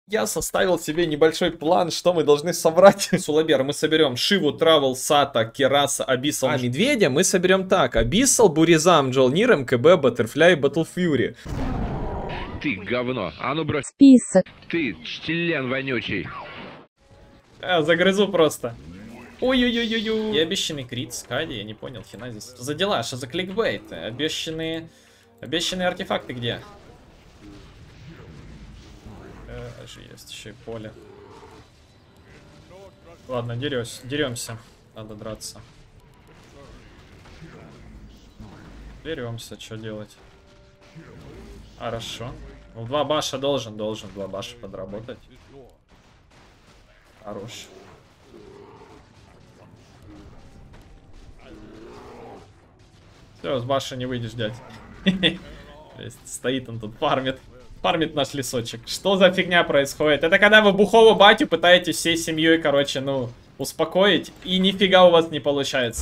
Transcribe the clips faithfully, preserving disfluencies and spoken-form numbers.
Я составил себе небольшой план, что мы должны собрать. Сулабер мы соберем Шиву, Травел, Сата, Кераса, Абиссал. А Медведя мы соберем так. Абиссал, Буризам, Джолнир, МКБ, Баттерфляй, Батл Фьюри. Ты говно. А ну брось. Список. Ты член вонючий. А, загрызу просто. Ой-ой-ой-ой-ой. И обещанный крит, Скади, я не понял, хина здесь. Что за дела, что за кликбейт? Обещанные... Обещанные артефакты где? Э, же есть еще и поле. Ладно, дерёсь, деремся. Надо драться. Деремся, что делать? Хорошо. Ну, два баша должен, должен два баша подработать. Хорош. Все, с баша не выйдешь, дядь. Стоит он тут, фармит. Фармит наш лесочек. Что за фигня происходит? Это когда вы бухого батю пытаетесь всей семьей, короче, ну, успокоить, и нифига у вас не получается.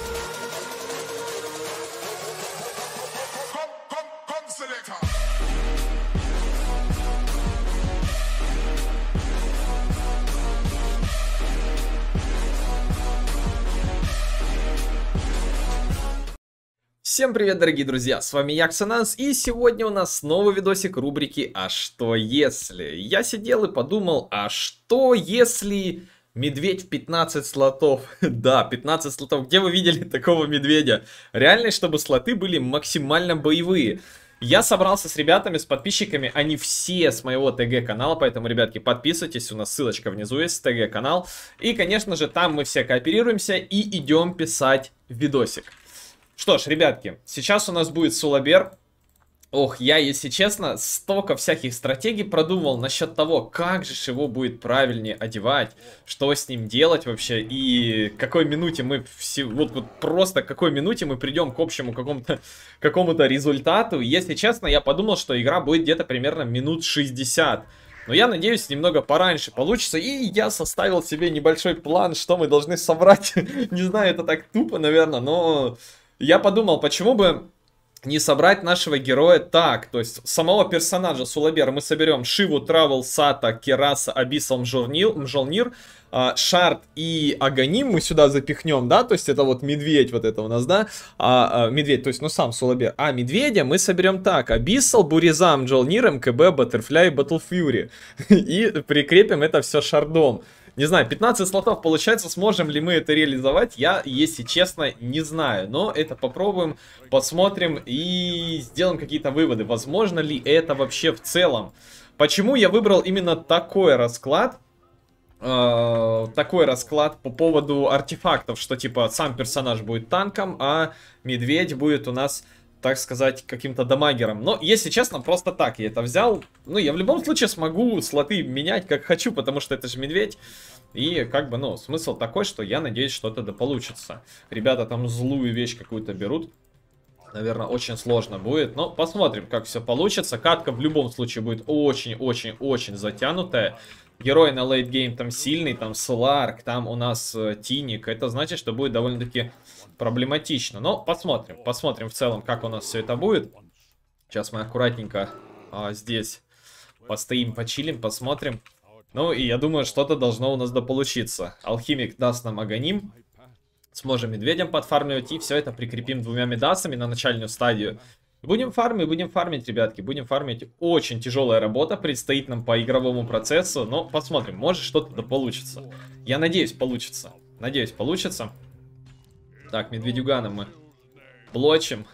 Всем привет, дорогие друзья, с вами я, Ксенанс, и сегодня у нас снова видосик рубрики «А что если?». Я сидел и подумал, а что если медведь в пятнадцать слотов? Да, пятнадцать слотов, где вы видели такого медведя? Реально, чтобы слоты были максимально боевые. Я собрался с ребятами, с подписчиками, они все с моего ТГ-канала, поэтому, ребятки, подписывайтесь, у нас ссылочка внизу есть, ТГ-канал. И, конечно же, там мы все кооперируемся и идем писать видосик. Что ж, ребятки, сейчас у нас будет Сулабер. Ох, я, если честно, столько всяких стратегий продумал насчет того, как же его будет правильнее одевать, что с ним делать вообще, и какой минуте мы все, вот, вот просто какой минуте мы придем к общему какому-то какому-то результату. Если честно, я подумал, что игра будет где-то примерно минут шестьдесят. Но я надеюсь, немного пораньше получится. И я составил себе небольшой план, что мы должны собрать. Не знаю, это так тупо, наверное, но... Я подумал, почему бы не собрать нашего героя так. То есть, самого персонажа Сулабера мы соберем Шиву, Травел, Сата, Кераса, Абиссал, Мжолнир, Шард и Аганим мы сюда запихнем, да, то есть это вот медведь вот это у нас, да, а, а, медведь, то есть, ну, сам Сулабер. А медведя мы соберем так: Абиссал, Буризам, Джолнир, МКБ, Баттерфляй, Батл Фьюри. И прикрепим это все Шардом. Не знаю, пятнадцать слотов получается, сможем ли мы это реализовать, я, если честно, не знаю. Но это попробуем, посмотрим и сделаем какие-то выводы. Возможно ли это вообще в целом? Почему я выбрал именно такой расклад? Э, такой расклад по поводу артефактов, что типа сам персонаж будет танком, а медведь будет у нас, так сказать, каким-то дамагером. Но, если честно, просто так я это взял. Ну, я в любом случае смогу слоты менять как хочу, потому что это же медведь. И, как бы, ну, смысл такой, что я надеюсь, что это да получится. Ребята там злую вещь какую-то берут. Наверное, очень сложно будет. Но посмотрим, как все получится. Катка в любом случае будет очень-очень-очень затянутая. Герой на лейтгейм там сильный, там Сларк, там у нас э, Тиник. Это значит, что будет довольно-таки проблематично. Но посмотрим, посмотрим в целом, как у нас все это будет. Сейчас мы аккуратненько а, здесь постоим, почилим, посмотрим. Ну и я думаю, что-то должно у нас дополучиться. Алхимик даст нам Аганим. Сможем медведям подфармливать и все это прикрепим двумя медасами на начальную стадию. Будем фармить, будем фармить, ребятки, будем фармить. Очень тяжелая работа предстоит нам по игровому процессу, но посмотрим, может что-то да получится. Я надеюсь, получится. Надеюсь, получится. Так, медведюгана мы блочим.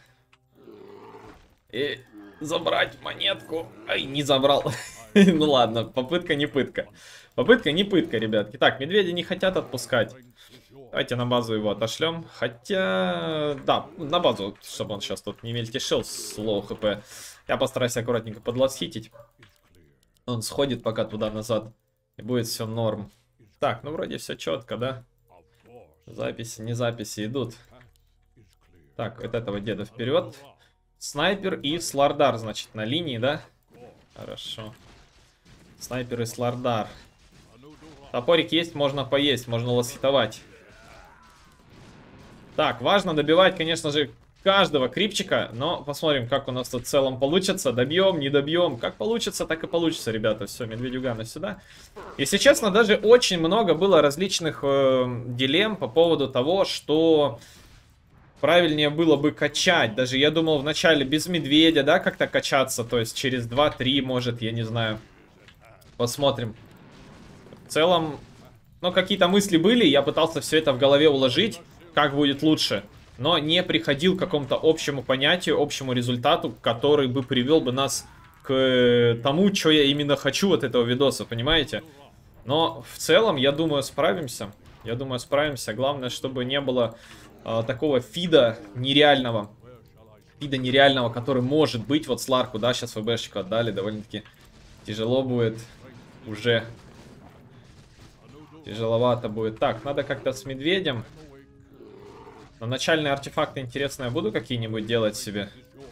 И забрать монетку. Ай, не забрал. Ну ладно, попытка не пытка. Попытка не пытка, ребятки. Так, медведи не хотят отпускать. Давайте на базу его отошлем. Хотя, да, на базу, чтобы он сейчас тут не мельтешил с лоу хп. Я постараюсь аккуратненько подласхитить. Он сходит пока туда-назад. И будет все норм. Так, ну вроде все четко, да? Записи, не записи идут. Так, от этого деда вперед. Снайпер и Слардар, значит, на линии, да? Хорошо. Снайпер и Слардар. Топорик есть, можно поесть, можно ласхитовать. Так, важно добивать, конечно же, каждого крипчика. Но посмотрим, как у нас тут в целом получится. Добьем, не добьем. Как получится, так и получится, ребята. Все, Медведюгана сюда. Если честно, даже очень много было различных э, дилемм по поводу того, что правильнее было бы качать. Даже я думал вначале без медведя, да, как-то качаться. То есть через два-три, может, я не знаю. Посмотрим. В целом, ну, какие-то мысли были. Я пытался все это в голове уложить, как будет лучше. Но не приходил к какому-то общему понятию, общему результату, который бы привел бы нас к тому, что я именно хочу от этого видоса, понимаете? Но в целом, я думаю, справимся. Я думаю, справимся. Главное, чтобы не было э, такого фида нереального. Фида нереального, который может быть. Вот Сларку, да, сейчас ФБшечку отдали. Довольно-таки тяжело будет. Уже тяжеловато будет. Так, надо как-то с медведем. На начальные артефакты, интересно, я буду какие-нибудь делать себе?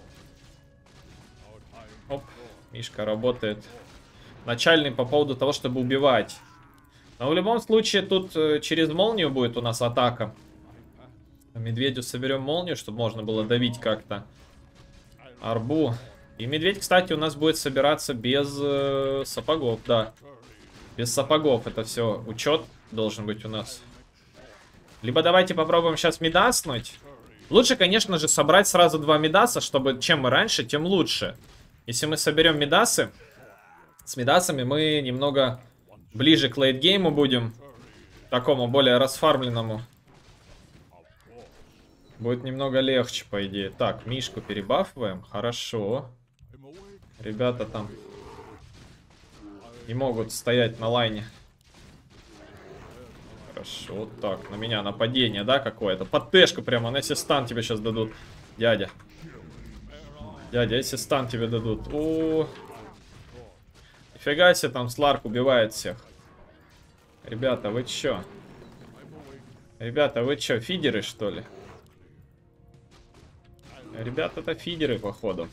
Оп, Мишка работает. Начальный по поводу того, чтобы убивать. Но в любом случае тут э, через молнию будет у нас атака. Медведю соберем молнию, чтобы можно было давить как-то. Арбу. И медведь, кстати, у нас будет собираться без э, сапогов, да. Без сапогов это все. Учет должен быть у нас. Либо давайте попробуем сейчас медаснуть. Лучше, конечно же, собрать сразу два медаса, чтобы чем мы раньше, тем лучше. Если мы соберем медасы, с медасами мы немного ближе к лейтгейму будем. Такому более расфармленному. Будет немного легче, по идее. Так, Мишку перебафываем. Хорошо. Ребята там не могут стоять на лайне. Хорошо, так, на меня нападение, да, какое-то? Под тэшку прямо, на стан тебе сейчас дадут. Дядя. Дядя, если стан тебе дадут. О, нифига себе, там Сларк убивает всех. Ребята, вы чё? Ребята, вы чё, фидеры, что ли? Ребята-то фидеры, походу.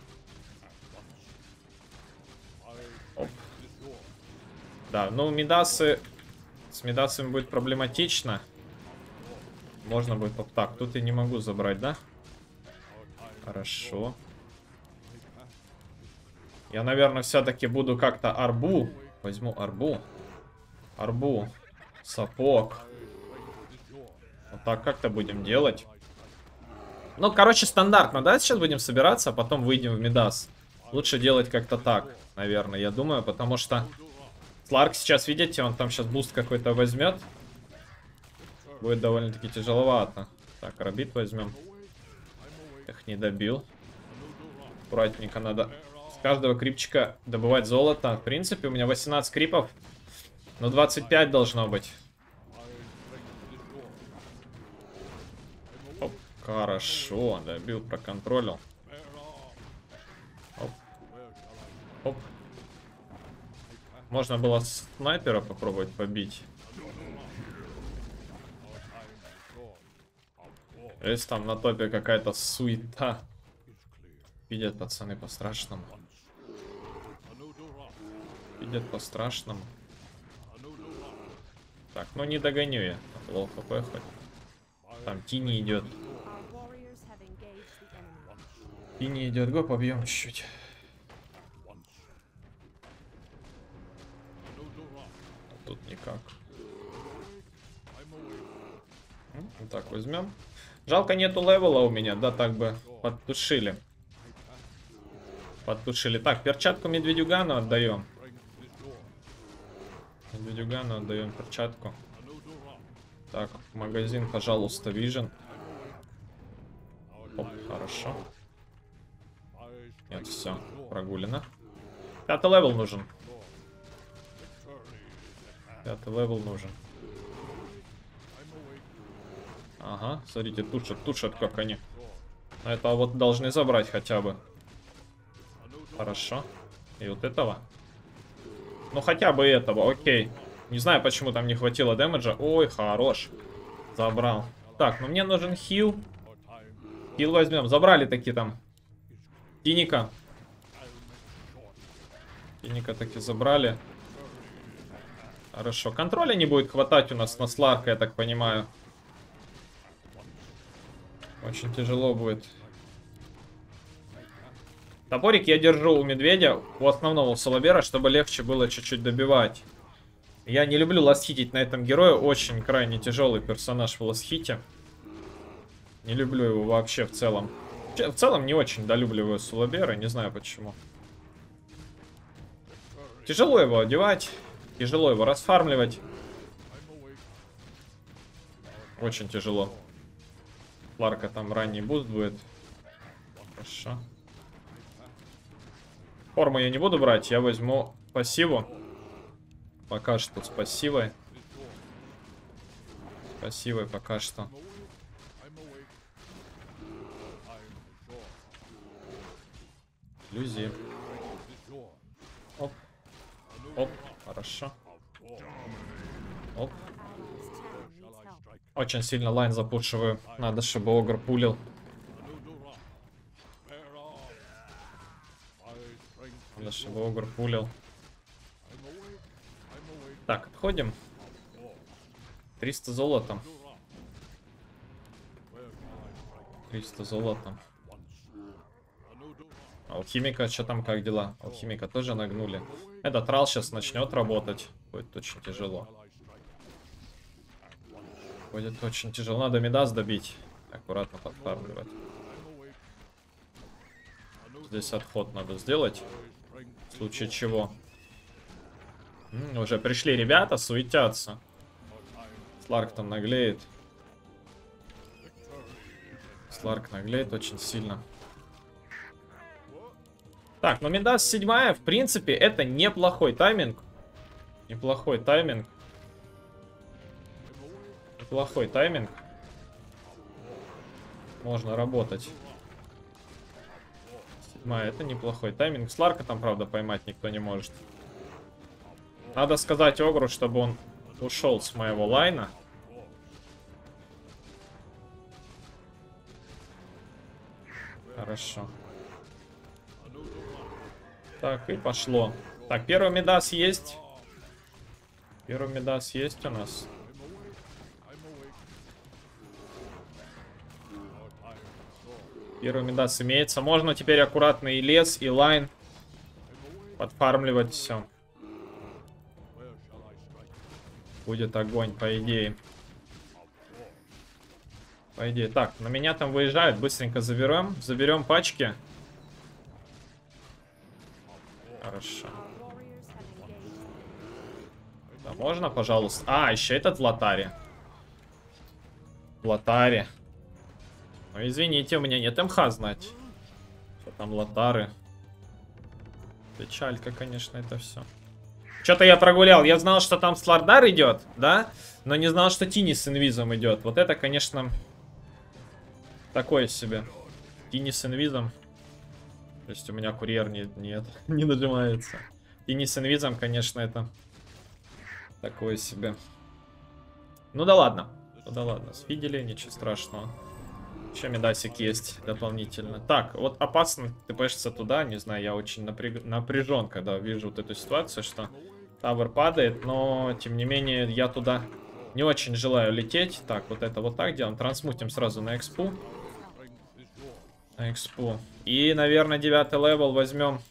Оп. Да, ну, мидасы... С мидасами будет проблематично. Можно будет... Так, тут я не могу забрать, да? Хорошо. Я, наверное, все-таки буду как-то арбу. Возьму арбу. Арбу. Сапог. Вот так как-то будем делать. Ну, короче, стандартно, да? Сейчас будем собираться, а потом выйдем в мидас. Лучше делать как-то так, наверное, я думаю, потому что... Сларк сейчас, видите, он там сейчас буст какой-то возьмет. Будет довольно-таки тяжеловато. Так, Рабит возьмем. Их не добил. Аккуратненько надо с каждого крипчика добывать золото. В принципе, у меня восемнадцать крипов. Но двадцать пять должно быть. Оп, хорошо, добил, проконтролил. Оп. Оп. Можно было снайпера попробовать побить. Есть там на топе какая-то суета. Видят пацаны по-страшному. Видят по-страшному. Так, ну не догоню я. Лол хп хоть. Там Тини идет. Тини идет. Го побьем чуть-чуть. Тут никак. Вот так возьмем. Жалко, нету левела у меня, да, так бы подтушили. Подтушили. Так, перчатку Медведюгану отдаем. Медведюгану отдаем перчатку. Так, магазин, пожалуйста, Vision. Оп, хорошо. Нет, все, прогулено. Пятый левел нужен. Пятый левел нужен. Ага, смотрите, тушат, тушат, как они. Это вот должны забрать хотя бы. Хорошо. И вот этого. Ну, хотя бы этого, окей. Не знаю, почему там не хватило дэмэджа. Ой, хорош. Забрал. Так, ну мне нужен хил. Хил возьмем. Забрали такие там. Тиника. Тиника таки забрали. Хорошо. Контроля не будет хватать у нас на Сларка, я так понимаю. Очень тяжело будет. Топорик я держу у медведя, у основного Солобера, чтобы легче было чуть-чуть добивать. Я не люблю ластхитить на этом герое. Очень крайне тяжелый персонаж в ластхите. Не люблю его вообще в целом. В целом не очень долюбливаю Солобера, не знаю почему. Тяжело его одевать, тяжело его расфармливать. Очень тяжело. Ларка там ранний буст будет. Хорошо. Форму я не буду брать, я возьму пассиву. Пока что с пассивой. С пассивой пока что. Иллюзии. Оп. Оп. Хорошо. Оп. Очень сильно лайн запушиваю. Надо, чтобы Огр пулил. Надо, чтобы Огр пулил. Так, отходим. триста золотом. триста золотом. Алхимика, что там, как дела? Алхимика тоже нагнули. Этот рал сейчас начнет работать. Будет очень тяжело. Будет очень тяжело. Надо Мидас добить. Аккуратно подфармливать. Здесь отход надо сделать. В случае чего. М, уже пришли ребята, суетятся. Сларк там наглеет. Сларк наглеет очень сильно. Так, ну Мидас седьмая, в принципе, это неплохой тайминг. Неплохой тайминг. Неплохой тайминг. Можно работать. Седьмая, это неплохой тайминг. Сларка там, правда, поймать никто не может. Надо сказать Огру, чтобы он ушел с моего лайна. Хорошо. Так, и пошло. Так, первый Мидас есть. Первый Мидас есть у нас. Первый Мидас имеется. Можно теперь аккуратно и лес, и лайн подфармливать все. Будет огонь, по идее. По идее. Так, на меня там выезжают. Быстренько заберем. Заберем пачки. Хорошо. Да, можно, пожалуйста? А, еще этот в лотаре. В лотаре. Ну, извините, у меня нет МХ знать. Что там лотары. Печалька, конечно, это все. Что-то я прогулял. Я знал, что там Слардар идет, да? Но не знал, что Тини с инвизом идет. Вот это, конечно, такое себе. Тини с инвизом. То есть у меня курьер не, нет, не нажимается. Тини с инвизом, конечно, это такое себе. Ну да ладно. Ну да ладно. Сфидели, ничего страшного. Еще медасик есть дополнительно. Так, вот опасно тпшиться туда. Не знаю, я очень напряг... напряжен, когда вижу вот эту ситуацию, что тавер падает. Но, тем не менее, я туда не очень желаю лететь. Так, вот это вот так делаем. Трансмутим сразу на экспу. На экспу. И, наверное, девятый левел возьмем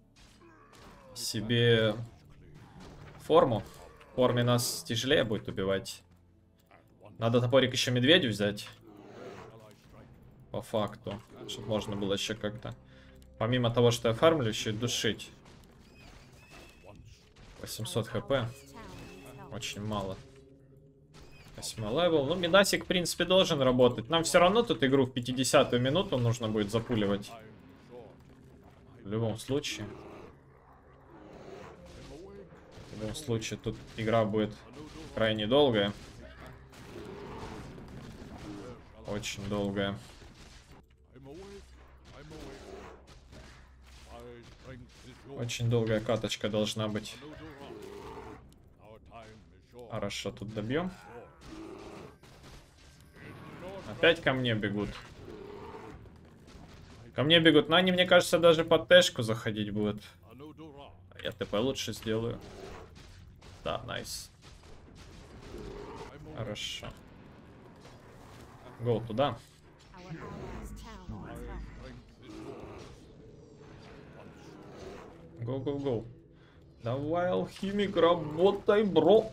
себе форму. В форме нас тяжелее будет убивать. Надо топорик еще медведю взять. По факту. Чтобы можно было еще как-то. Помимо того, что я фармлю, еще и душить. восемьсот хп. Очень мало. восьмой левел. Ну, Мидасик, в принципе, должен работать. Нам все равно тут игру в пятидесятую минуту нужно будет запуливать. В любом случае. В любом случае, тут игра будет крайне долгая. Очень долгая. Очень долгая каточка должна быть. Хорошо, тут добьем. Опять ко мне бегут. Ко мне бегут. Но они, мне кажется, даже под тэшку заходить будут. Я ТП лучше сделаю. Да, найс. Хорошо. Гоу туда. Гоу-гоу-гоу. Давай, алхимик, работай, бро.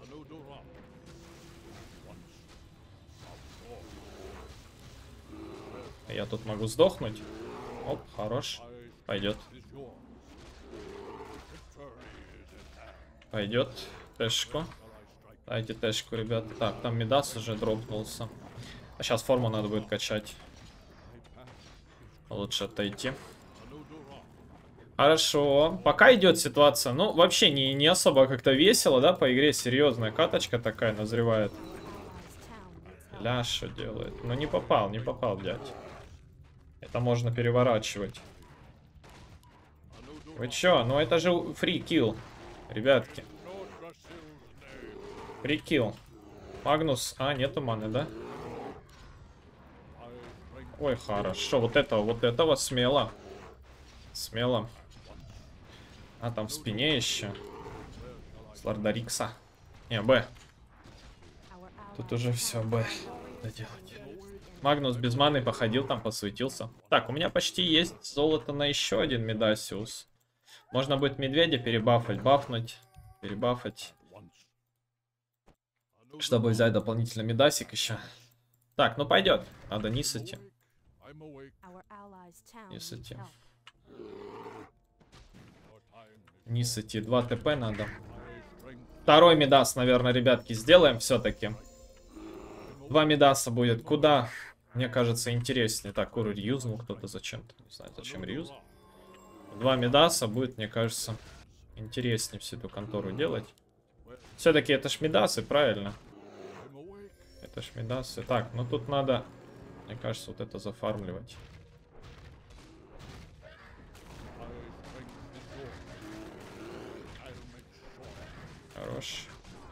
Я тут могу сдохнуть. Оп, хорош. Пойдет. Пойдет. Тэшку. Дайте тэшку, ребят. Так, там Мидас уже дропнулся. А сейчас форму надо будет качать. Лучше отойти. Хорошо. Пока идет ситуация. Ну, вообще не, не особо как-то весело, да, по игре. Серьезная каточка такая назревает. Ля, что делает? Ну, не попал, не попал, дядь. Это можно переворачивать. Вы чё? Ну, это же фри-килл, ребятки. Фри-килл. Магнус. А, нету маны, да? Ой, хорошо. Вот этого, вот этого смело. Смело. А, там в спине еще. Слардарикса. Не, Б. Тут уже все, Б. Доделать. Магнус без маны походил, там посветился. Так, у меня почти есть золото на еще один Медасиус. Можно будет медведя перебафать, бафнуть, перебафать. Чтобы взять дополнительно медасик еще. Так, ну пойдет. Надо низ идти. Низ идти. Низ идти. Два ТП надо. Второй медас, наверное, ребятки, сделаем все-таки. Два медаса будет. Куда? Мне кажется, интереснее. Так, Куру реюзнул кто-то зачем-то. Не знаю, зачем реюз. Два медаса будет, мне кажется, интереснее всю эту контору делать. Все-таки это ж медасы, правильно? Это ж медасы. Так, ну тут надо, мне кажется, вот это зафармливать. Хорош.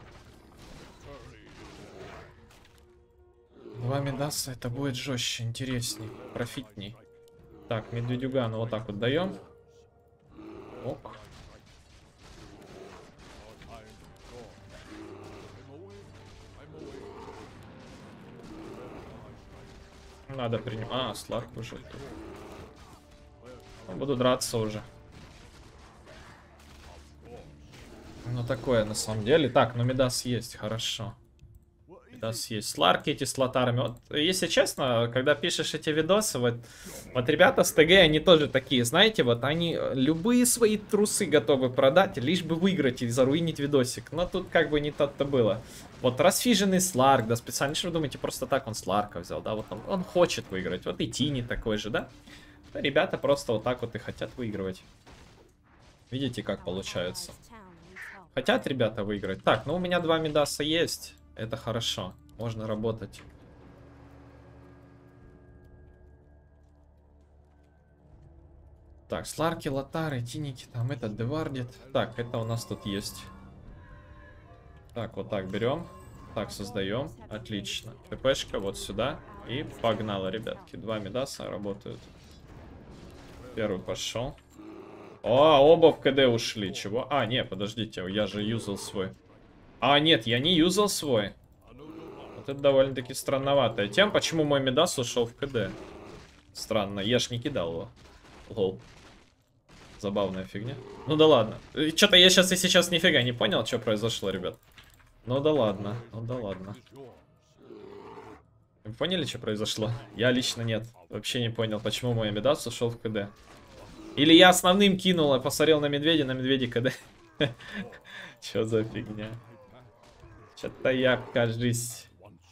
Два медаса, это будет жестче, интересней, профитней. Так, медведюгану вот так вот даем. Ок. Надо принимать. А, Сларк уже тут. Буду драться уже. Ну такое на самом деле. Так, ну Медас есть, хорошо. Медас есть. Сларки эти с лотарами. Вот, если честно, когда пишешь эти видосы, вот, вот ребята с ТГ, они тоже такие, знаете, вот они любые свои трусы готовы продать, лишь бы выиграть и заруинить видосик. Но тут как бы не то-то было. Вот расфиженный Сларк, да, специально, что вы думаете, просто так он Сларка взял, да, вот он, он хочет выиграть. Вот и Тини такой же, да. Ребята просто вот так вот и хотят выигрывать. Видите, как получается. Хотят ребята выиграть. Так, ну у меня два Медаса есть. Это хорошо. Можно работать. Так, Сларки, Лотары, Тиники, там этот Девардит. Так, это у нас тут есть. Так, вот так берем. Так, создаем. Отлично. ТПшка вот сюда. И погнало, ребятки. Два Медаса работают. Первый пошел. О, оба в КД ушли. Чего? А, не, подождите, я же юзал свой. А, нет, я не юзал свой. Вот это довольно-таки странноватая тема. Почему мой Медас ушел в КД? Странно, я ж не кидал его. Лол. Забавная фигня. Ну да ладно. Что-то я сейчас и сейчас нифига не понял, что произошло, ребят. Ну да ладно, ну да ладно. Вы поняли, что произошло? Я лично нет. Вообще не понял, почему мой Медас ушел в КД. Или я основным кинул, а посмотрел на медведя, на медведи КД. Чё за фигня? Что-то я, кажись...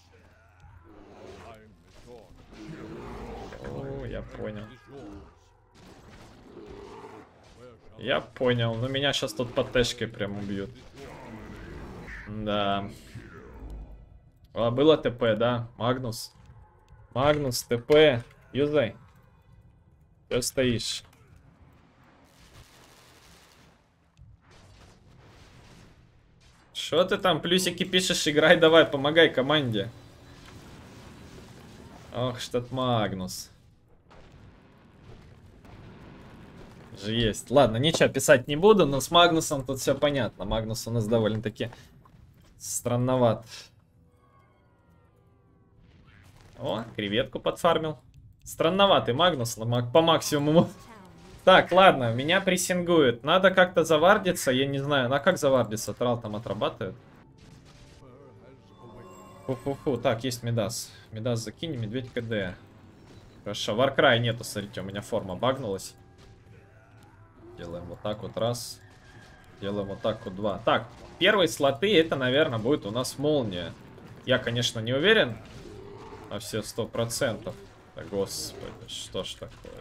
О, я понял. Я понял. Но меня сейчас тут по тэшке прям убьют. Да. А, было ТП, да? Магнус. Магнус, ТП. Юзай. Чё стоишь? Что ты там плюсики пишешь? Играй давай, помогай команде. Ох, что-то Магнус. Же есть. Ладно, ничего писать не буду, но с Магнусом тут все понятно. Магнус у нас довольно-таки странноват. О, креветку подфармил. Странноватый Магнус по максимуму. Так, ладно, меня прессингует. Надо как-то завардиться, я не знаю. На как завардиться? Трал там отрабатывает. Фу-фу-фу. Так, есть Мидас. Мидас закинь, медведь КД. Хорошо, Варкрая нету, смотрите, у меня форма багнулась. Делаем вот так вот раз. Делаем вот так вот два. Так, первые слоты, это, наверное, будет у нас молния. Я, конечно, не уверен на все сто процентов. Да, господи, что ж такое?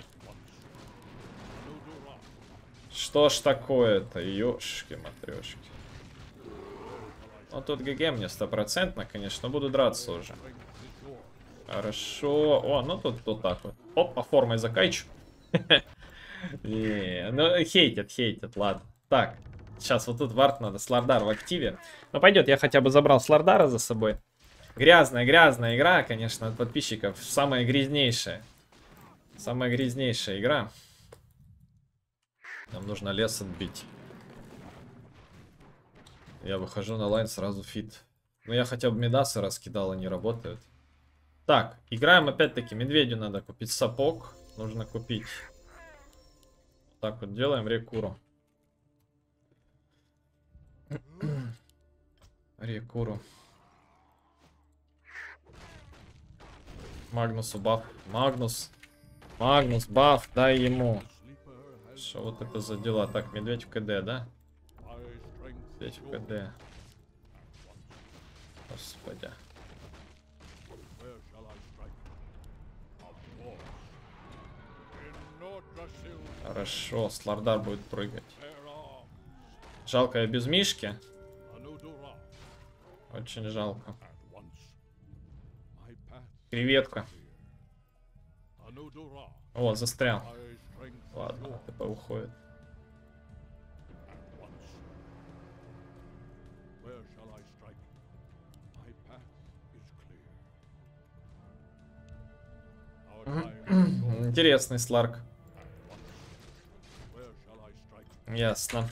Что ж такое-то, ёшки-матрёшки. Ну, тут ГГ мне стопроцентно, конечно, буду драться уже. Хорошо. О, ну тут вот так вот. Оп, по формой закайчу. Ну, хейтят, хейтят, ладно. Так, сейчас вот тут вард надо, Слардар в активе. Ну, пойдет, я хотя бы забрал Слардара за собой. Грязная, грязная игра, конечно, от подписчиков. Самая грязнейшая. Самая грязнейшая игра. Нам нужно лес отбить. Я выхожу на лайн, сразу фит. Ну, я хотя бы Мидасы раскидал, они работают. Так, играем опять-таки. Медведю надо купить сапог. Нужно купить. Так вот делаем рекуру. Рекуру. Магнусу баф. Магнус. Магнус, баф, дай ему. Что вот это за дела? Так, медведь в КД, да? Медведь в КД. Господи. Хорошо, Слардар будет прыгать. Жалко, я без Мишки. Очень жалко. Креветка. О, застрял. Ладно, ТП уходит. Интересный Сларк. Ясно.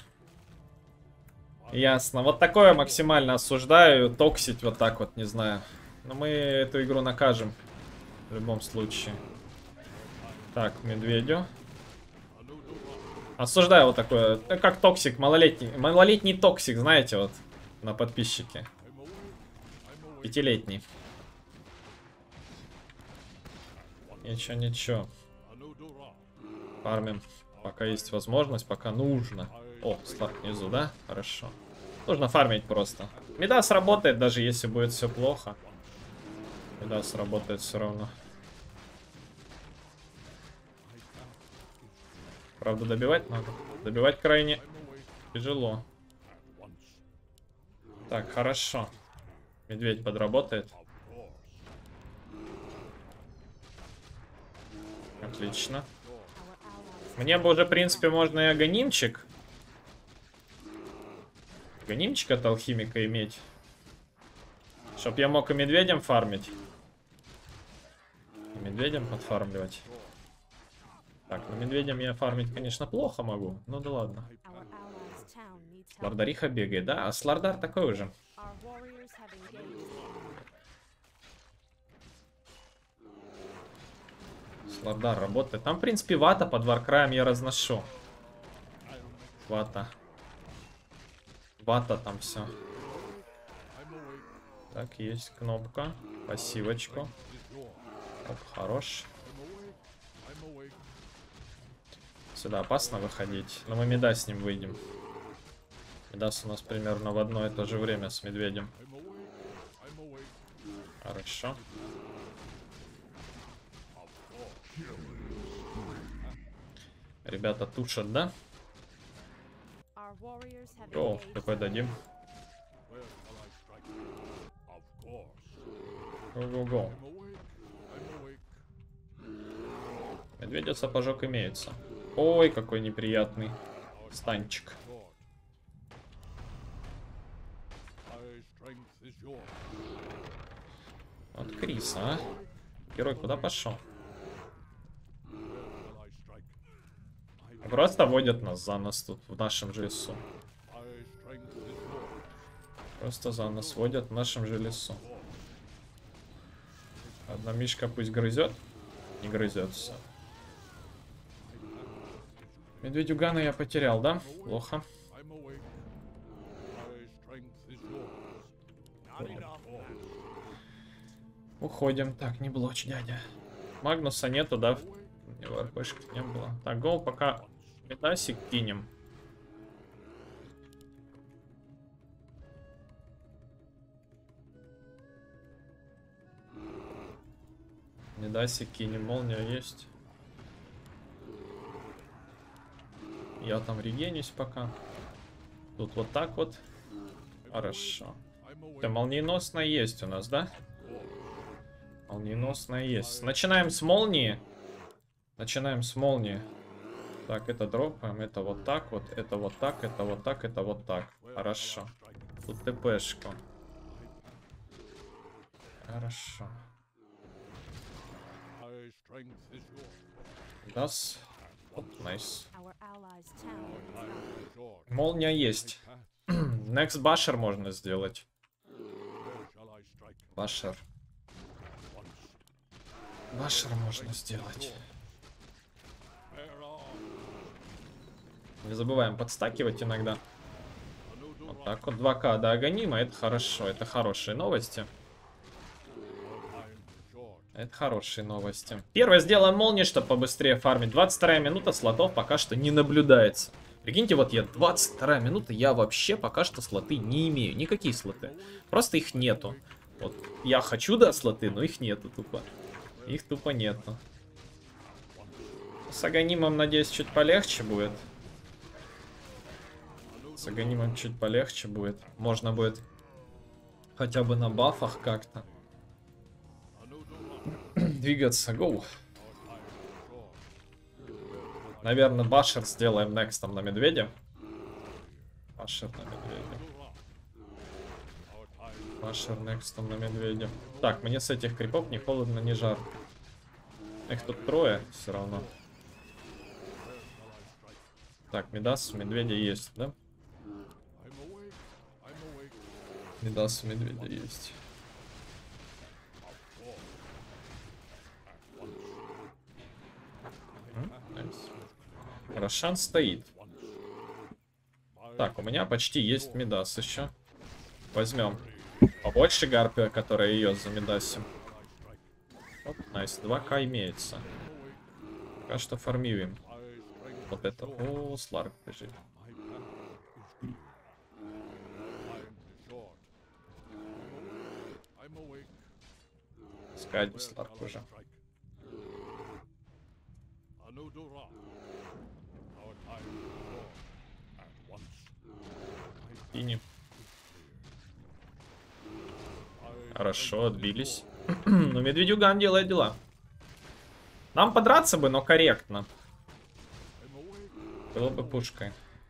Ясно. Вот такое максимально осуждаю. Токсить вот так вот, не знаю. Но мы эту игру накажем. В любом случае. Так, медведю. Осуждаю вот такое. Как токсик, малолетний. Малолетний токсик, знаете, вот. На подписчике. Пятилетний. Ничего, ничего. Фармим. Пока есть возможность, пока нужно. О, Сларк внизу, да? Хорошо. Нужно фармить просто. Мидас работает, даже если будет все плохо. Мидас работает все равно. Правда, добивать надо. Добивать крайне тяжело. Так, хорошо. Медведь подработает. Отлично. Мне бы уже, в принципе, можно и аганимчик. Аганимчик от алхимика иметь. Чтоб я мог и медведем фармить. И медведем подфармливать. Так, ну медведем я фармить, конечно, плохо могу. Ну да ладно. Слардариха бегает, да? А Слардар такой уже. Слардар работает. Там, в принципе, вата под варкраем я разношу. Вата. Вата там все. Так, есть кнопка. Пассивочку. Оп, хорош. Сюда опасно выходить. Но мы Мидас с ним выйдем. Мидас у нас примерно в одно и то же время с медведем. Хорошо. Ребята тушат, да? О, такой дадим. Го-го-го. Медведю сапожок имеется. Ой, какой неприятный станчик. Вот Крис, а? Герой куда пошел? Просто водят нас за нас тут, в нашем же лесу. Просто за нас водят в нашем же лесу. Одна мишка пусть грызет. не грызется. Медведюгана я потерял, да? Плохо. Уходим. Так, не блочь, дядя. Магнуса нету, да? РПшки не было. Так, гол пока Медасик кинем. Медасик кинем. Молния есть. Я там регенюсь пока. Тут вот так вот. Хорошо. Да, молниеносная есть у нас, да? Молниеносная есть. Начинаем с молнии. Начинаем с молнии. Так, это дропаем. Это вот так вот. Это вот так. Это вот так. Это вот так. Хорошо. Тут ТПшку. Хорошо. Дас. Вот, найс. Молния есть. Next башер можно сделать. Башер. Башер можно сделать. Не забываем подстакивать иногда. Вот так вот. два ка до Аганима. Это хорошо. Это хорошие новости. Это хорошие новости. Первое, сделаем молнии, чтобы побыстрее фармить. двадцать вторая минута, слотов пока что не наблюдается. Прикиньте, вот я двадцать вторая минута, я вообще пока что слоты не имею. Никакие слоты. Просто их нету. Вот я хочу, да, слоты, но их нету тупо. Их тупо нету. С Аганимом, надеюсь, чуть полегче будет. С Аганимом чуть полегче будет. Можно будет хотя бы на бафах как-то двигаться. Гоу. Наверное, башер сделаем некстом на медведя. Башер на медведя. Башер некстом на медведя. Так, мне с этих крипов не холодно, не жарко. Их тут трое все равно. Так, Мидас у медведя есть, да? Мидас у медведя есть. Рошан стоит. Так, у меня почти есть Мидас еще. Возьмем побольше гарпия, которая ее за Мидасим. Вот, найс, два ка имеется. Пока что фармируем. Вот это. О, Сларк бежит. Скайди Сларк уже. Ини. Хорошо, отбились. Ну, Медведюган делает дела. Нам подраться бы, но корректно. Было бы пушкой.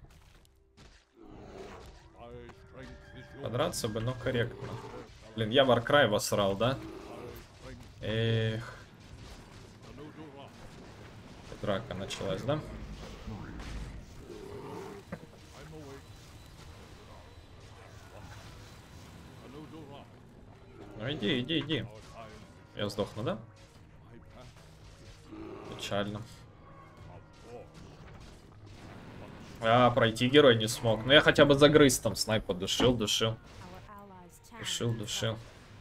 Подраться бы, но корректно. Блин, я Варкрай восрал, да? Эх. Драка началась, да? Ну иди, иди, иди. Я сдохну, да? Печально. А, пройти герой не смог. Но я хотя бы загрыз там снайпа. Душил, душил. Душил, душил.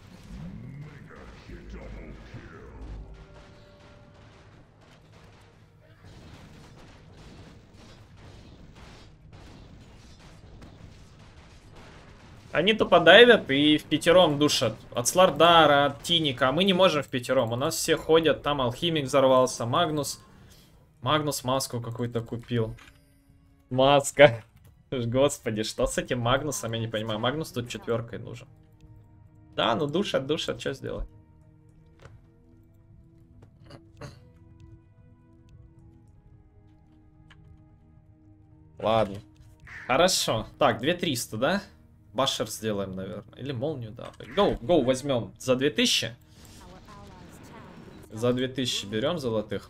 Они тупо дайвят и в пятером душат. От Слардара, от Тиника. А мы не можем в пятером. У нас все ходят. Там Алхимик взорвался. Магнус. Магнус маску какую-то купил. Маска. Господи, что с этим Магнусом? Я не понимаю. Магнус тут четверкой нужен. Да, ну душат, душат. Что сделать? Ладно. Хорошо. Так, две тысячи триста, да? Башер сделаем, наверное. Или молнию, да. Гоу, гоу возьмем за две тысячи. За две тысячи берем золотых.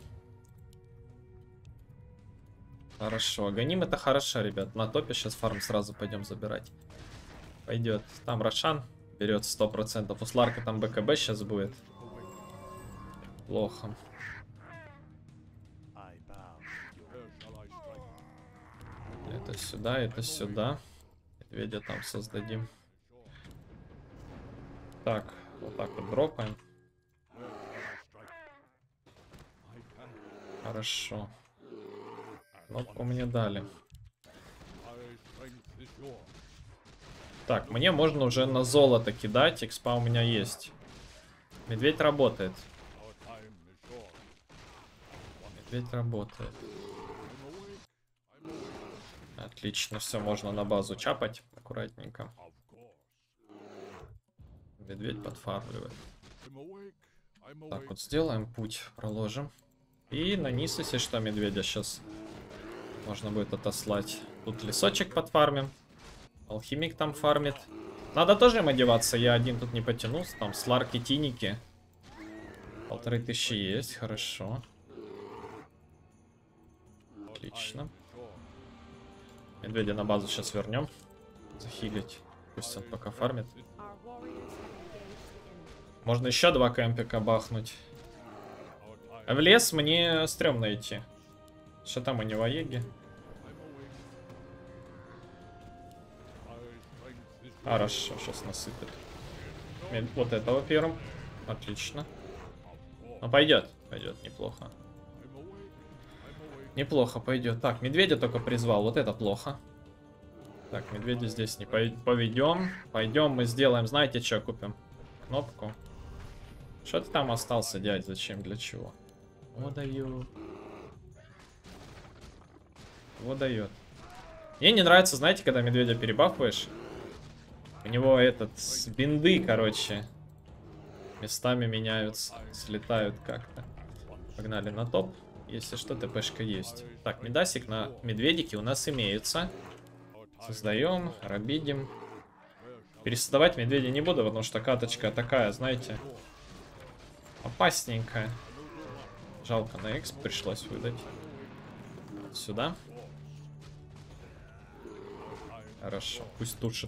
Хорошо. Аганим это хорошо, ребят. На топе сейчас фарм сразу пойдем забирать. Пойдет. Там Рошан берет сто процентов. У Сларка там БКБ сейчас будет. Плохо. Это сюда, это сюда. Медведя там создадим. Так, вот так вот дропаем. Хорошо. Кнопку мне дали. Так, мне можно уже на золото кидать. Экспа у меня есть. Медведь работает. Медведь работает. Отлично, все, можно на базу чапать аккуратненько. Медведь подфармливает. Так, вот сделаем путь, проложим. И на низ, если что, медведя сейчас можно будет отослать. Тут лесочек подфармим. Алхимик там фармит. Надо тоже им одеваться, я один тут не потянулся. Там сларки, тиники. Полторы тысячи есть, хорошо. Отлично. Медведя на базу сейчас вернем. Захилить. Пусть он пока фармит. Можно еще два кемпика бахнуть. А в лес мне стрёмно идти. Что там у него еги? Хорошо, сейчас насыпет. Вот этого первым. Отлично. Ну пойдет. Пойдет, неплохо. Неплохо пойдет. Так, медведя только призвал. Вот это плохо. Так, медведя здесь не поведем. Пойдем, мы сделаем. Знаете, что купим? Кнопку. Что ты там остался, дядь? Зачем? Для чего? Вот дает. Вот дает. Мне не нравится, знаете, когда медведя перебафываешь. У него этот бинды, короче, местами меняются, слетают как-то. Погнали на топ. Если что, ТПшка есть. Так, медасик на медведике у нас имеется. Создаем, рабидим. Пересоздавать медведя не буду, потому что каточка такая, знаете, опасненькая. Жалко, на эксп пришлось выдать. Вот сюда. Хорошо, пусть тушит.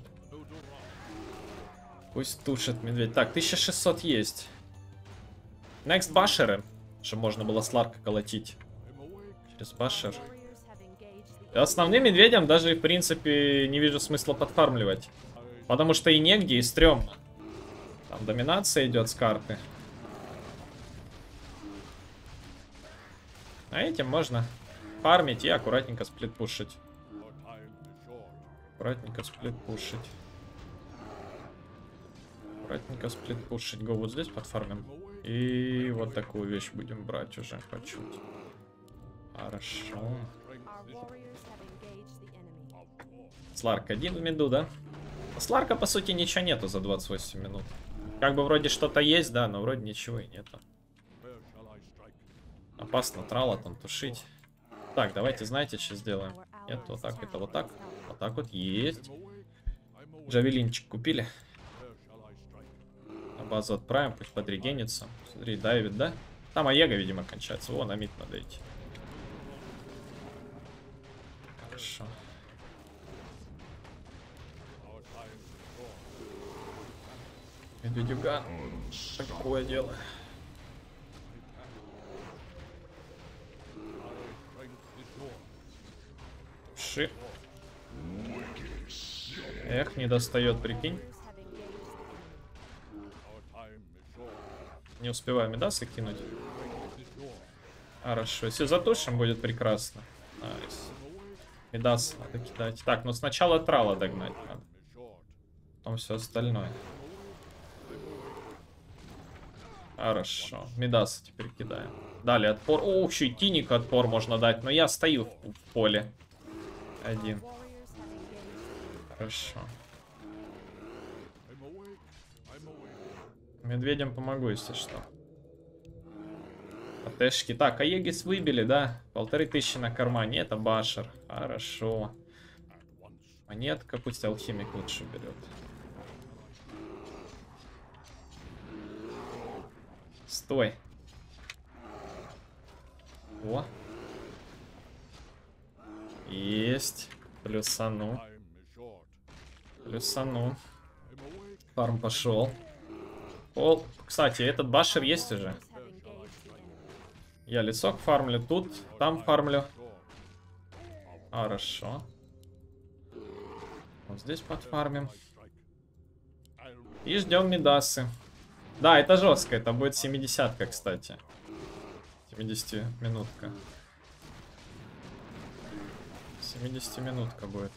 Пусть тушит медведь. Так, тысяча шестьсот есть. Next башеры. Чтобы можно было сларка колотить. Через башер. И основным медведям даже, в принципе, не вижу смысла подфармливать. Потому что и негде, и стрёмно. Там доминация идет с карты. А этим можно фармить и аккуратненько сплит-пушить. Аккуратненько сплит-пушить. Аккуратненько сплит-пушить. Го вот здесь подфармим. И вот такую вещь будем брать уже по чуть. Хорошо. Сларк один в миду, да? Сларка, по сути, ничего нету за двадцать восемь минут. Как бы вроде что-то есть, да, но вроде ничего и нету. Опасно трала там тушить. Так, давайте, знаете, что сделаем? Нет, вот так, это вот так. Вот так вот, есть. Джавелинчик купили. На базу отправим, пусть подрегенится. Смотри, дайвит, да? Там Аега, видимо, кончается. Вон, на мид надо идти. Хорошо. Медведюга. Такое дело. Ши. Эх, не достает, прикинь. Не успеваю медасы кинуть. Хорошо, если затушим, будет прекрасно. Найс. Медас надо кидать. Так, ну сначала трала догнать надо. Потом все остальное. Хорошо. Медаса теперь кидаем. Далее отпор. О, еще и тиник отпор можно дать. Но я стою в, в поле. Один. Хорошо. Медведям помогу, если что. АТшки. Так, Аегис выбили, да? Полторы тысячи на кармане. Это башер. Хорошо. Монетка. Пусть алхимик лучше берет. Стой. О. Есть. Плюсану. Плюсану. Фарм пошел. О, кстати, этот башер есть уже. Я лесок фармлю тут, там фармлю. Хорошо. Вот здесь подфармим. И ждем мидасы. Да, это жестко. Это будет семидесятка, кстати. семидесятиминутка. семидесятиминутка будет.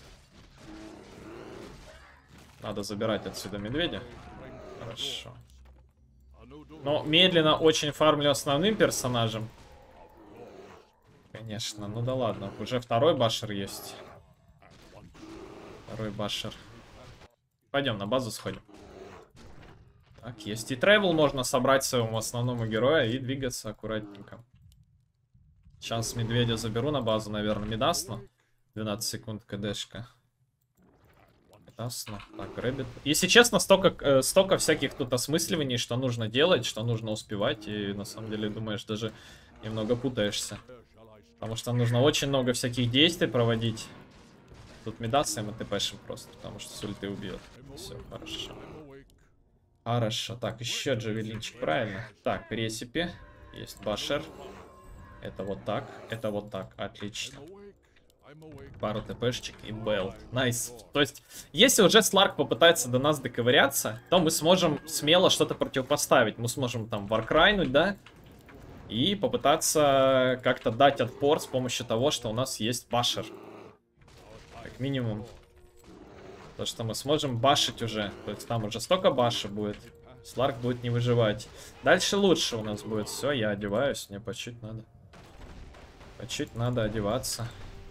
Надо забирать отсюда медведя. Хорошо. Но медленно очень фармлю основным персонажем. Конечно, ну да ладно. Уже второй башер есть. Второй башер. Пойдем на базу сходим. Так, есть. И тревел можно собрать своему основному герою и двигаться аккуратненько. Сейчас медведя заберу на базу, наверное, Мидасну. двенадцать секунд КДшка. Мидасну. Так, Рэббит. Если честно, столько, э, столько всяких тут осмысливаний, что нужно делать, что нужно успевать. И на самом деле думаешь, даже немного путаешься. Потому что нужно очень много всяких действий проводить. Тут Мидаса мы тпшим просто, потому что с ульты убьет. Все, хорошо. Хорошо. Так, еще джавелинчик, правильно. Так, ресипи. Есть башер. Это вот так. Это вот так. Отлично. Пару тпшечек и белт. Найс. То есть, если уже Сларк попытается до нас доковыряться, то мы сможем смело что-то противопоставить. Мы сможем там варкрайнуть, да? И попытаться как-то дать отпор с помощью того, что у нас есть башер. Как минимум. То, что мы сможем башить уже. То есть там уже столько баши будет. Сларк будет не выживать. Дальше лучше у нас будет. Все, я одеваюсь. Мне почуть надо. Почуть надо одеваться.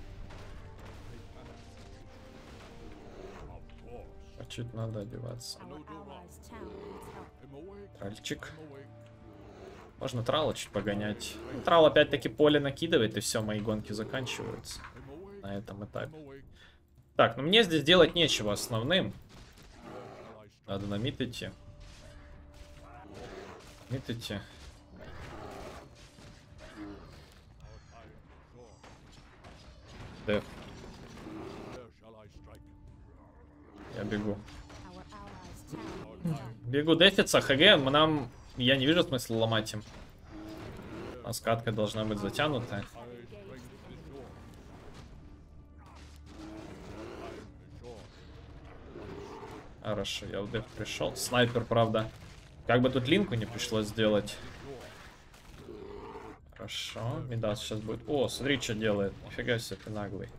Почуть надо одеваться. Тральчик. Можно трала чуть погонять. Ну, трал опять-таки поле накидывает, и все, мои гонки заканчиваются на этом этапе. Так, ну мне здесь делать нечего основным. Надо на мид идти. Мид идти. Деф. Я бегу. Бегу дефиться, ХГ, мы нам... Я не вижу смысла ломать им. А скатка должна быть затянутая. Хорошо, я в деф пришел. Снайпер, правда. Как бы тут линку не пришлось сделать. Хорошо, Мидас сейчас будет. О, смотри, что делает. Нифига себе, ты наглый.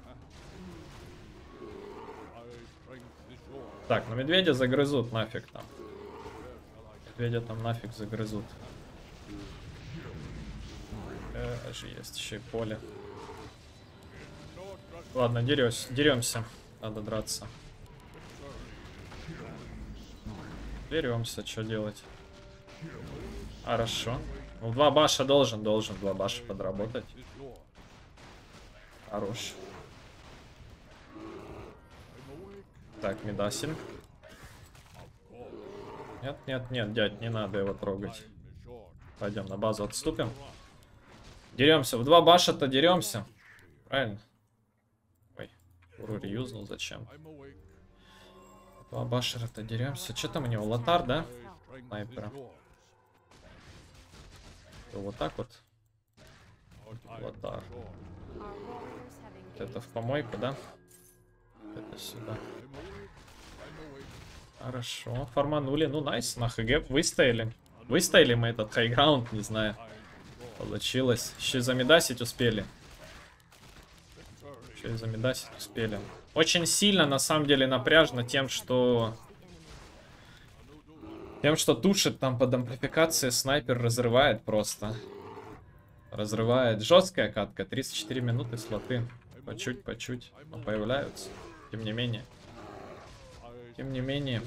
Так, ну медведя загрызут нафиг там. Медведя там нафиг загрызут. Э, же есть еще и поле. Ладно, дерёсь, деремся. Надо драться. Деремся, что делать? Хорошо. Ну, два баша должен, должен два баша подработать. Хорош. Так, Мидасин. Нет, нет, нет, дядь, не надо его трогать. Пойдем на базу отступим. Деремся. В два баша-то деремся. Правильно? Ой, Урури юзнул, зачем? Два башера-то деремся. Что там у него? Лотар, да? Снайпера. То вот так вот. Лотар. Это в помойку, да? Это сюда. Хорошо, фарманули. Ну, найс, на ХГ выстояли. Выстояли мы этот хайграунд, не знаю. Получилось. Еще и замедасить успели. Еще и замедасить успели. Очень сильно, на самом деле, напряжно тем, что... Тем, что тушит там под амплификацией, снайпер разрывает просто. Разрывает. Жесткая катка. тридцать четыре минуты слоты. По чуть, по чуть. Но появляются. Тем не менее. Тем не менее.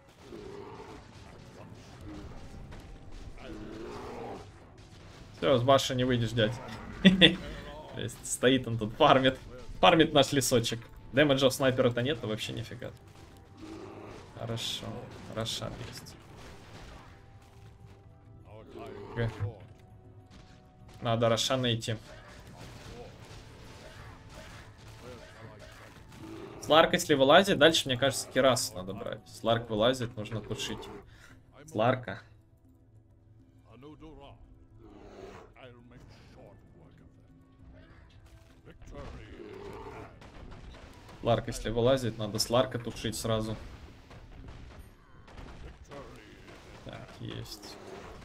Все, с баши не выйдешь, дядь. Стоит он тут, фармит. Фармит наш лесочек. Дэмэджа снайпера-то нет, вообще нифига. Хорошо. Рошан есть. Г. Надо Рошан найти. Сларк, если вылазит, дальше, мне кажется, Кирас надо брать. Сларк вылазит, нужно тушить. Сларка. Сларк, если вылазит, надо Сларка тушить сразу. Так, есть.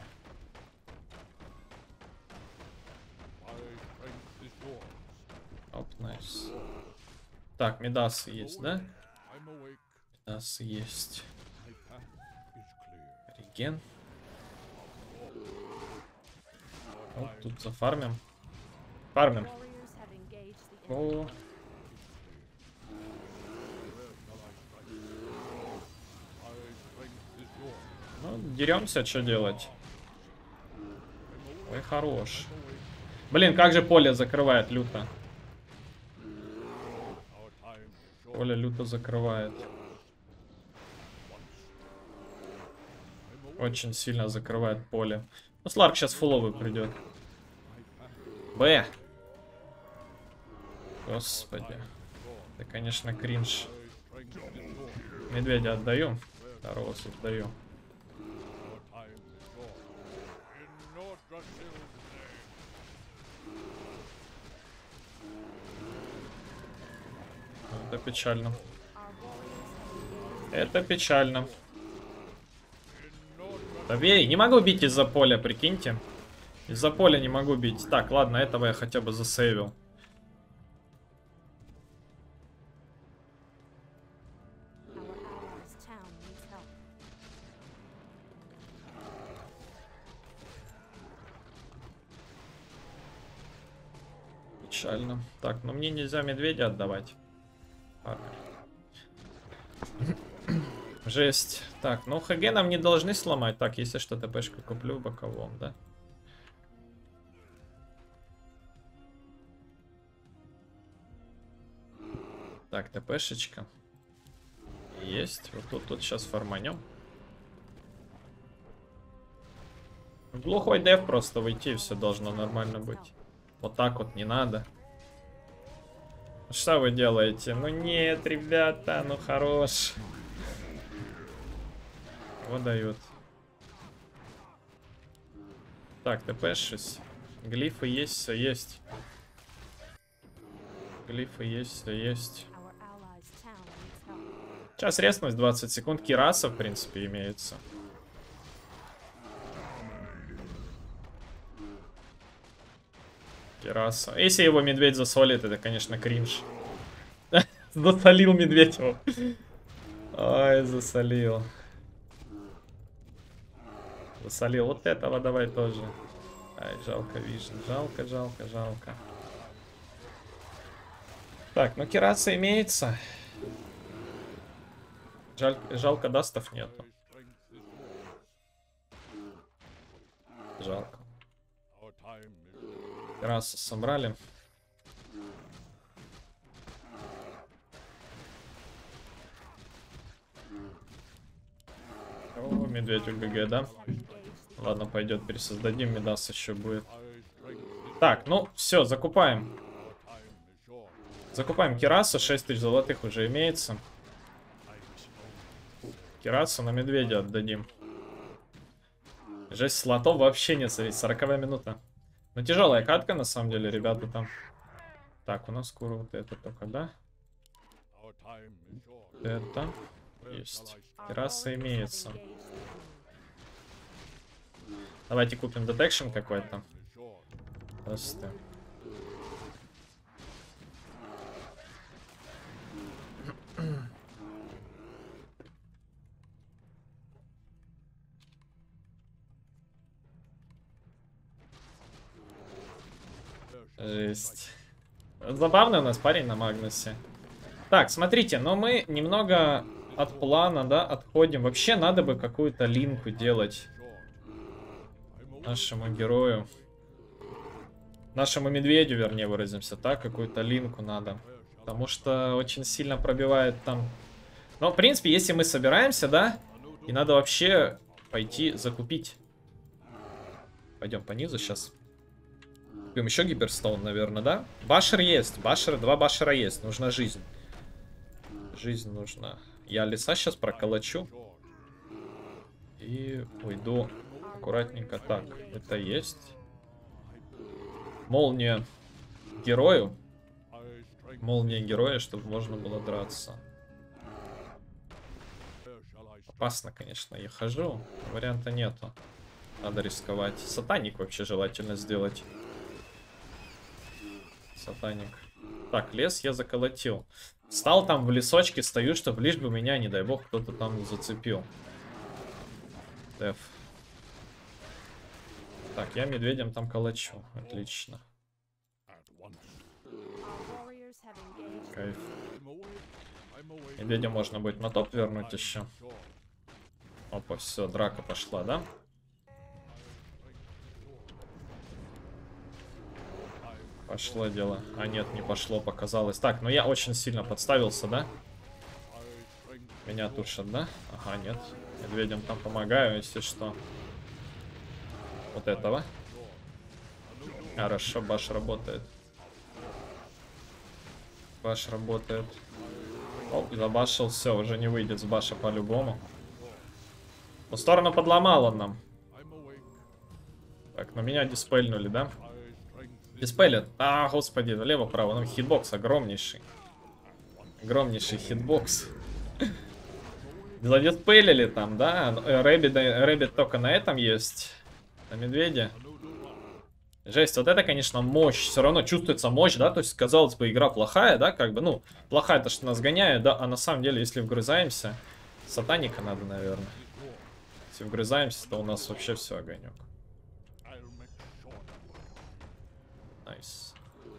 Оп, найс. Так, Медасы есть, да? Медасы есть. Реген. Вот тут зафармим. Фармим. О. Ну, деремся, что делать? Ой, хорош. Блин, как же поле закрывает люто. Поле люто закрывает. Очень сильно закрывает поле. Ну, Сларк сейчас фуловый придет. Б. Господи. Это, конечно, кринж. Медведя отдаю. Второго отдаю. Это печально. Это печально. Бей, не могу бить из-за поля, прикиньте. Из-за поля не могу бить. Так, ладно, этого я хотя бы засейвил. Печально. Так, но мне нельзя медведя отдавать. Фармер. Жесть. Так, ну ХГ нам не должны сломать. Так, если что, ТПшку куплю в боковом, да? Так, ТПшечка. Есть. Вот тут, тут сейчас фарманем. В глухой деф просто выйти, и все должно нормально быть. Вот так вот не надо. Что вы делаете? Ну нет, ребята, ну хорош. Вот дают. Так, ТП-шись. Глифы есть, все есть. Глифы есть, все есть. Сейчас ресность двадцать секунд. Кираса, в принципе, имеется. Кираса. Если его медведь засолит, это, конечно, кринж. Засолил медведь его. Ой, засолил. Засолил. Вот этого давай тоже. Ай, жалко, вижу. Жалко, жалко, жалко. Так, ну Кираса имеется. Жаль, жалко, дастов нету. Жалко. Кирасу собрали. О, медведь УГГ, да? Ладно, пойдет, пересоздадим, Медас еще будет. Так, ну, все, закупаем. Закупаем Кирасу, шесть тысяч золотых уже имеется. Кирасу на медведя отдадим. Жесть, слотов вообще нет, смотрите, сороковая минута. Ну, тяжелая катка, на самом деле, ребята там. Так, у нас скоро вот это только, да? Это есть. Кираса имеется. Давайте купим детекшн какой-то. Просто. Жесть. Забавный у нас парень на Магнусе. Так, смотрите, но мы немного от плана, да, отходим. Вообще надо бы какую-то линку делать нашему герою. Нашему медведю, вернее, выразимся, так, какую-то линку надо. Потому что очень сильно пробивает там. Но, в принципе, если мы собираемся, да, и надо вообще пойти закупить. Пойдем по низу сейчас. Купим еще гиперстоун, наверное, да? Башер есть. Башер, два башера есть. Нужна жизнь. Жизнь нужна. Я леса сейчас проколочу. И уйду аккуратненько. Так, это есть. Молния герою. Молния героя, чтобы можно было драться. Опасно, конечно, я хожу. Варианта нету. Надо рисковать. Сатаник вообще желательно сделать. Сатаник. Так, лес я заколотил. Стал там в лесочке, стою, чтобы лишь бы меня, не дай бог, кто-то там зацепил. Деф. Так, я медведем там колочу. Отлично. Кайф. Медведя можно будет на топ вернуть еще. Опа, все, драка пошла, да? Пошло дело. А нет, не пошло, показалось. Так, ну я очень сильно подставился, да? Меня тушат, да? Ага, нет. Медведям там помогаю, если что. Вот этого. Хорошо, баш работает. Баш работает. Оп, забашил, все, уже не выйдет с баша по-любому. Но сторону подломал он нам. Так, на меня диспельнули, да? Диспелят. А, господи, влево-право. Ну, хитбокс огромнейший. Огромнейший хитбокс. Задиспелили там, да? Рэббит, Рэббит только на этом есть. На медведе. Жесть, вот это, конечно, мощь. Все равно чувствуется мощь, да? То есть, казалось бы, игра плохая, да? Как бы, ну, плохая то, что нас гоняют, да? А на самом деле, если вгрызаемся, сатаника надо, наверное. Если вгрызаемся, то у нас вообще все огонек. Найс.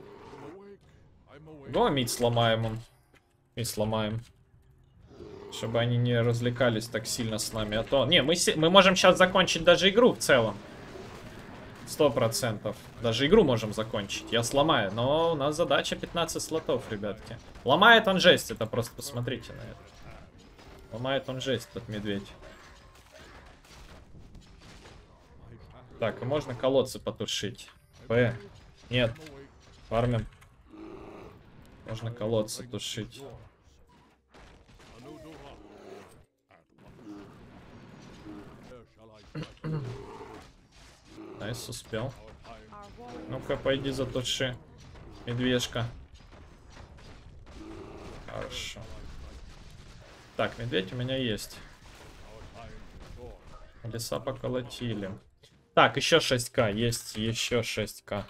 Го, мид сломаем он. Мид сломаем. Чтобы они не развлекались так сильно с нами. А то... Не, мы, мы можем сейчас закончить даже игру в целом. Сто процентов. Даже игру можем закончить. Я сломаю. Но у нас задача пятнадцать слотов, ребятки. Ломает он жесть. Это просто посмотрите на это. Ломает он жесть, этот медведь. Так, и можно колодцы потушить. П. Нет. Фармим. Можно колодцы тушить. Найс, успел. Ну-ка, пойди затуши. Медвежка. Хорошо. Так, медведь у меня есть. Леса поколотили. Так, еще шесть ка есть. Еще шесть ка.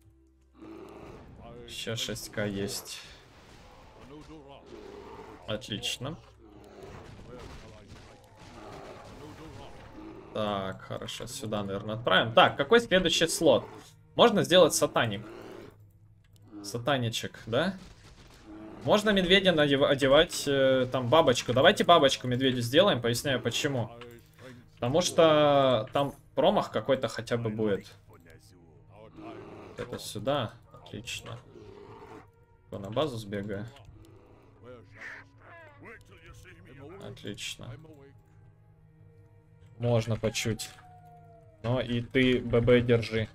Еще шесть ка есть. Отлично. Так, хорошо, сюда, наверное, отправим. Так, какой следующий слот? Можно сделать сатаник. Сатаничек, да? Можно медведя одевать, э, там, бабочку. Давайте бабочку медведю сделаем, поясняю почему. Потому что там промах какой-то хотя бы будет. Это сюда. Отлично. Кто на базу сбегаю? Отлично. Можно по чуть. Но и ты, ББ, держи.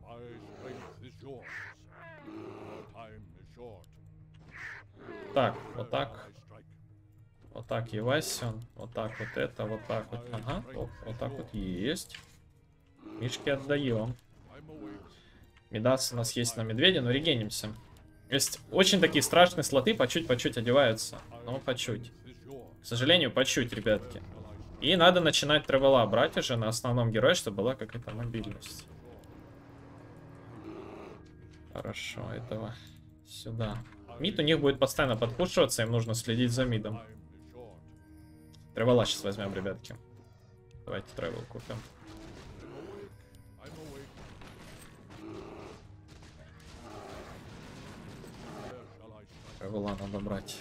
Так, вот так. Вот так, Евасион. Вот так вот это, вот так вот. Ага, вот, вот так вот есть. Мишки отдаем. Медас у нас есть на медведе, но регенимся. Есть очень такие страшные слоты, по чуть, по чуть одеваются. Но по чуть. К сожалению, по чуть, ребятки. И надо начинать тревела брать уже на основном герое, чтобы была какая-то мобильность. Хорошо, этого сюда. Мид у них будет постоянно подпушиваться, им нужно следить за мидом. Тревела сейчас возьмем, ребятки. Давайте тревел купим. Тревела надо брать.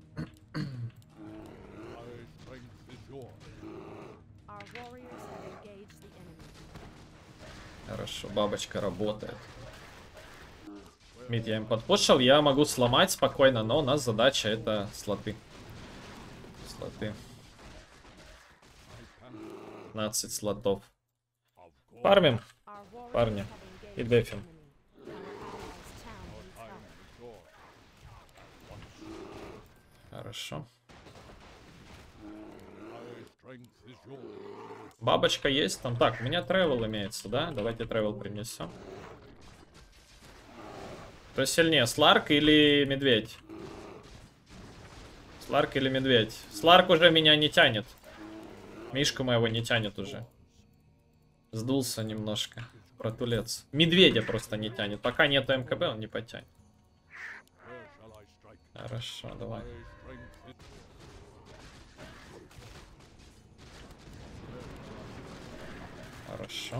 Хорошо, бабочка работает. Мид я им подпушил, я могу сломать спокойно, но у нас задача это слоты. Слоты. пятнадцать слотов. Фармим, парни, и дефим. Хорошо. Бабочка есть там. Так, у меня тревел имеется, да? Давайте тревел принесем. Кто сильнее, Сларк или Медведь? Сларк или Медведь? Сларк уже меня не тянет. Мишку моего не тянет уже. Сдулся немножко. Протулец. Медведя просто не тянет. Пока нету МКБ, он не потянет. Хорошо, давай. Хорошо.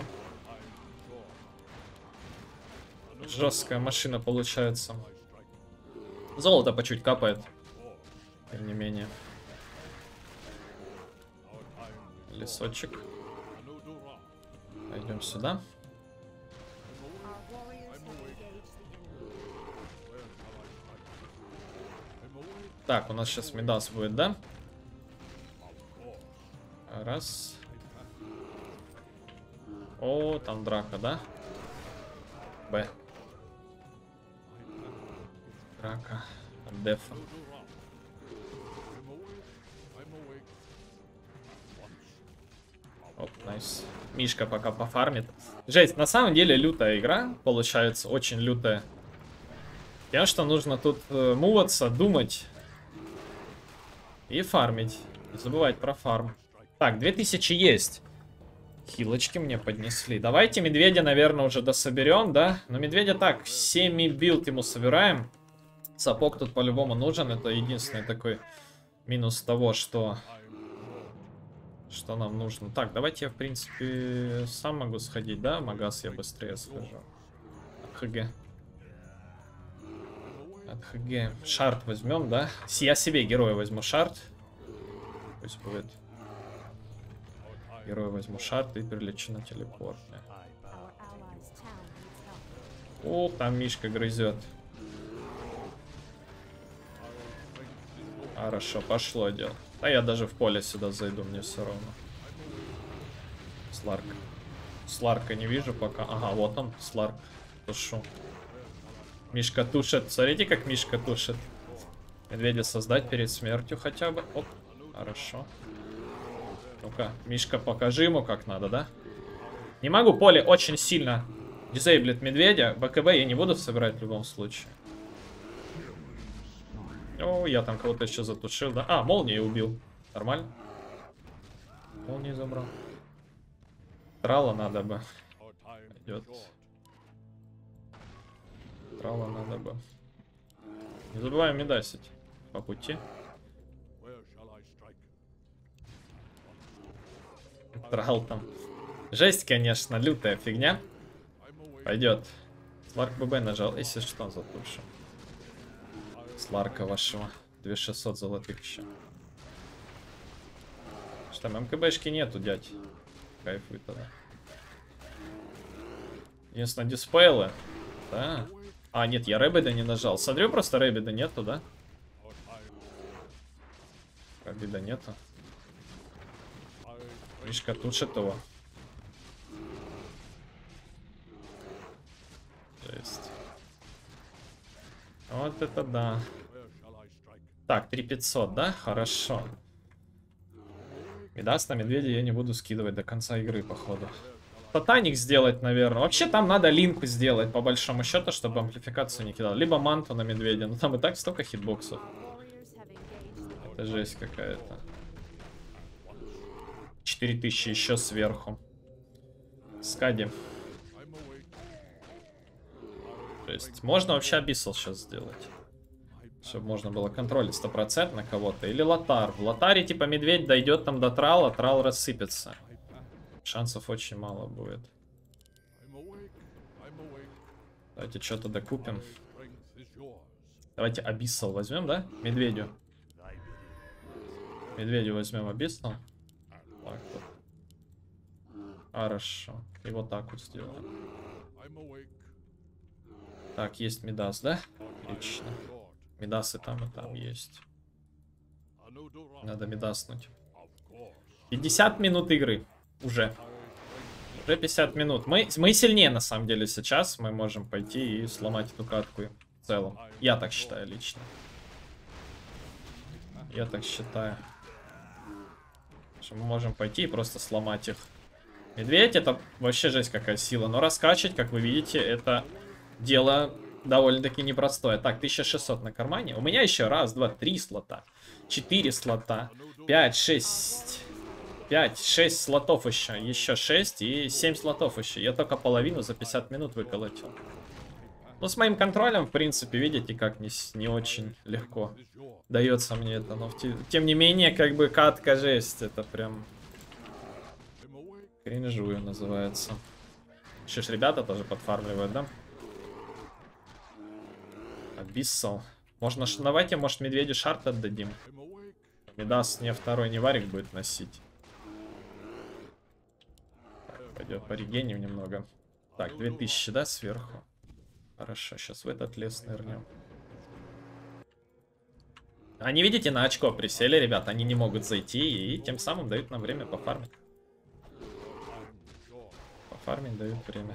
Жесткая машина получается. Золото по чуть капает. Тем не менее. Лесочек. Пойдем сюда. Так, у нас сейчас Мидас будет, да? Раз. О, там драка, да? Б. Драка. Дефа. Оп, найс. Мишка пока пофармит. Жесть, на самом деле лютая игра получается, очень лютая. Потому что нужно тут э, муваться, думать и фармить. Не забывать про фарм. Так, две тысячи есть. Хилочки мне поднесли. Давайте медведя, наверное, уже дособерем, да? Но медведя так, семь билд ему собираем. Сапог тут по-любому нужен. Это единственный такой минус того, что... Что нам нужно. Так, давайте я, в принципе, сам могу сходить, да? В магаз я быстрее схожу. От ХГ. От ХГ. Шарт возьмем, да? Я себе героя возьму шарт. Пусть будет. Героя возьму шарт и прилечу на телепорт. О, там Мишка грызет. Хорошо, пошло дело. А я даже в поле сюда зайду, мне все равно. Сларк. Сларка не вижу пока. Ага, вот он, Сларк. Тушу. Мишка тушит. Смотрите, как Мишка тушит. Медведя создать перед смертью хотя бы. Оп, хорошо. Ну-ка, Мишка, покажи ему, как надо, да? Не могу, поле очень сильно дизейблит медведя. БКБ я не буду собирать в любом случае. О, я там кого-то еще затушил, да? А, молнией убил. Нормально. Молнию забрал. Трала надо бы. Пойдет. Трала надо бы. Не забываем медасить по пути. Трал там. Жесть, конечно, лютая фигня. Пойдет. Сларк ББ нажал, если что, затушим. Сларка вашего. две тысячи шестьсот золотых еще. Что там, МКБшки нету, дядь. Кайфуй тогда. Единственное, диспейлы. Да. А, нет, я Рэббида не нажал. Смотрю, просто Рэббида нету, да? Рэббида нету. Мишка тушит его. Жесть. Вот это да. Так, три тысячи пятьсот, да? Хорошо. Мидас на медведя я не буду скидывать до конца игры, походу. Тотаник сделать, наверное. Вообще там надо линку сделать, по большому счету, чтобы амплификацию не кидал. Либо манту на медведя. Но там и так столько хитбоксов. Это жесть какая-то. четыре тысячи еще сверху. Скади. То есть можно вообще Абиссал сейчас сделать. Чтобы можно было контролить сто процентов на кого-то. Или Лотар. В Лотаре типа медведь дойдет там до трала, трал рассыпется. Шансов очень мало будет. Давайте что-то докупим. Давайте Абиссал возьмем, да? Медведю. Медведю возьмем Абиссал. Так вот. Хорошо. И вот так вот сделаем. Так, есть Мидас, да? Отлично. Мидасы там и там есть. Надо мидаснуть. пятьдесят минут игры. Уже. Уже пятьдесят минут. Мы, мы сильнее, на самом деле, сейчас. Мы можем пойти и сломать эту катку в целом. Я так считаю лично. Я так считаю. Что мы можем пойти и просто сломать их. Медведь — это вообще жесть какая сила. Но раскачать, как вы видите, это дело довольно-таки непростое. Так, тысяча шестьсот на кармане. У меня еще раз, два, три слота. Четыре слота. Пять, шесть. Пять, шесть слотов еще. Еще шесть и семь слотов еще. Я только половину за пятьдесят минут выколотил. Ну, с моим контролем, в принципе, видите, как не, не очень легко дается мне это. Но тем не менее, как бы катка жесть. Это прям кринжую называется. Еще ж ребята тоже подфармливают, да? Абиссал. Можно, давайте, может, медведю шарт отдадим. Мидас не второй, не варик будет носить. Так, пойдет порегеним немного. Так, две тысячи, да, сверху? Хорошо, сейчас в этот лес нырнем. Они, видите, на очко присели, ребят. Они не могут зайти и тем самым дают нам время пофармить. Пофармить дают время.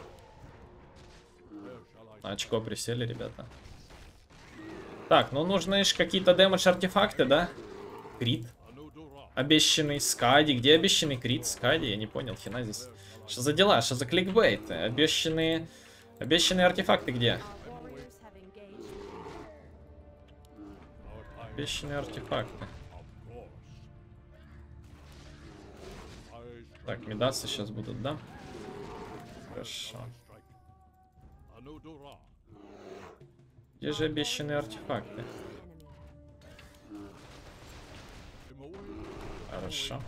На очко присели, ребята. Так, ну нужны же какие-то дэмэдж-артефакты, да? Крит. Обещанный Скади. Где обещанный крит? Скади? Я не понял, хина здесь. Что за дела? Что за кликбейт? Обещанные... Обещанные артефакты где? Обещанные артефакты. Так, медасы сейчас будут, да? Хорошо. Где же обещанные артефакты? Хорошо.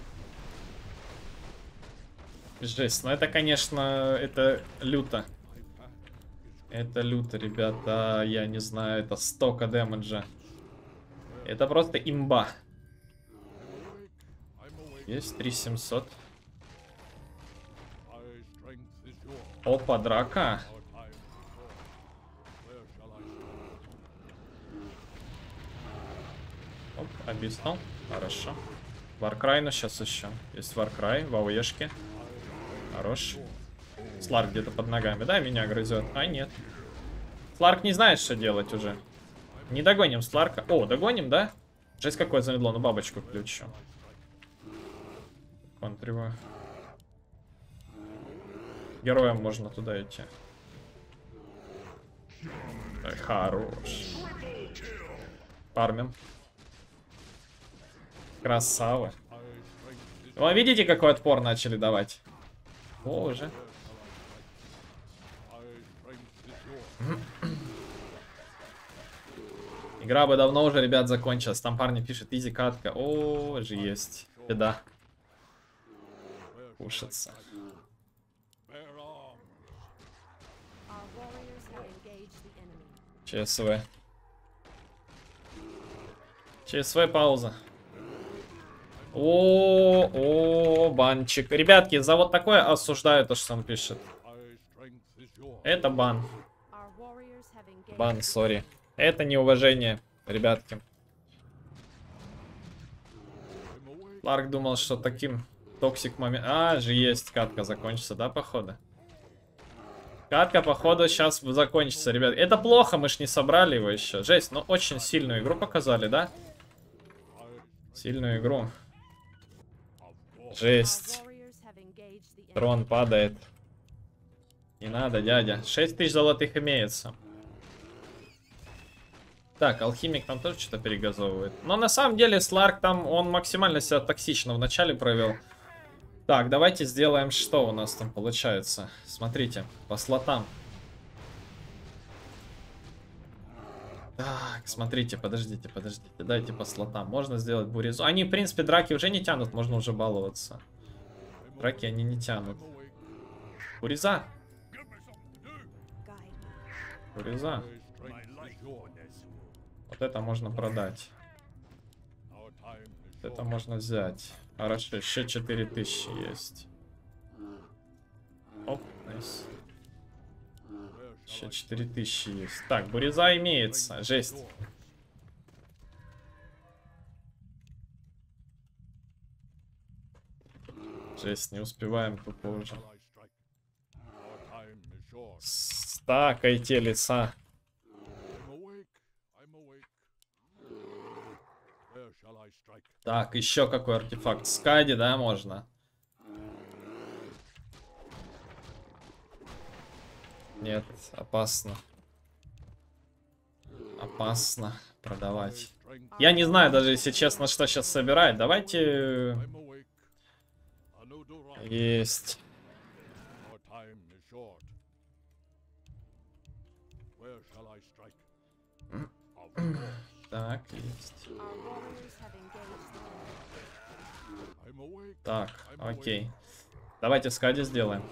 Жесть, ну это, конечно, это люто. Это люто, ребята, я не знаю, это столько дэмэджа. Это просто имба. Есть три тысячи семьсот. Опа, драка. Оп, объяснил. Хорошо. Варкрайну сейчас еще. Есть Варкрай в АОЕшке. Хорош. Сларк где-то под ногами, да, меня грызет? А, нет. Сларк не знает, что делать уже. Не догоним Сларка. О, догоним, да? Жесть, какое замедло. Ну, бабочку включу. Контриваю. Героям можно туда идти. Ой, хорош. Фармим. Красава. Вы видите, какой отпор начали давать? О, уже. Игра бы давно уже, ребят, закончилась. Там парни пишут, изи катка. О, же есть. Беда. Кушаться. ЧСВ. ЧСВ пауза. О, о, банчик. Ребятки, за вот такое осуждаю то, что он пишет. Это бан. Бан, сори. Это неуважение, ребятки. Ларк думал, что таким токсик момент... А, же есть, катка закончится, да, походу? Катка, походу, сейчас закончится, ребят. Это плохо, мы ж не собрали его еще. Жесть, но очень сильную игру показали, да? Сильную игру. Жесть. Трон падает. Не надо, дядя. шесть тысяч золотых имеется. Так, алхимик там тоже что-то перегазовывает. Но на самом деле Сларк там, он максимально себя токсично в начале провел. Так, давайте сделаем, что у нас там получается. Смотрите, по слотам. Так, смотрите, подождите, подождите. Дайте по слотам. Можно сделать бурезу. Они, в принципе, драки уже не тянут, можно уже баловаться. Драки они не тянут. Буреза. Буреза. Вот это можно продать. Вот это можно взять. Хорошо, еще четыре тысячи есть. Оп, найс. Еще четыре тысячи есть. Так, буреза имеется. Жесть. Жесть, не успеваем тупо уже. Стакайте леса. Так, еще какой артефакт? Скади, да, можно? Нет, опасно. Опасно продавать. Я не знаю даже, если честно, что сейчас собирать. Давайте... Есть. Так, есть. Так, окей. Давайте скади сделаем.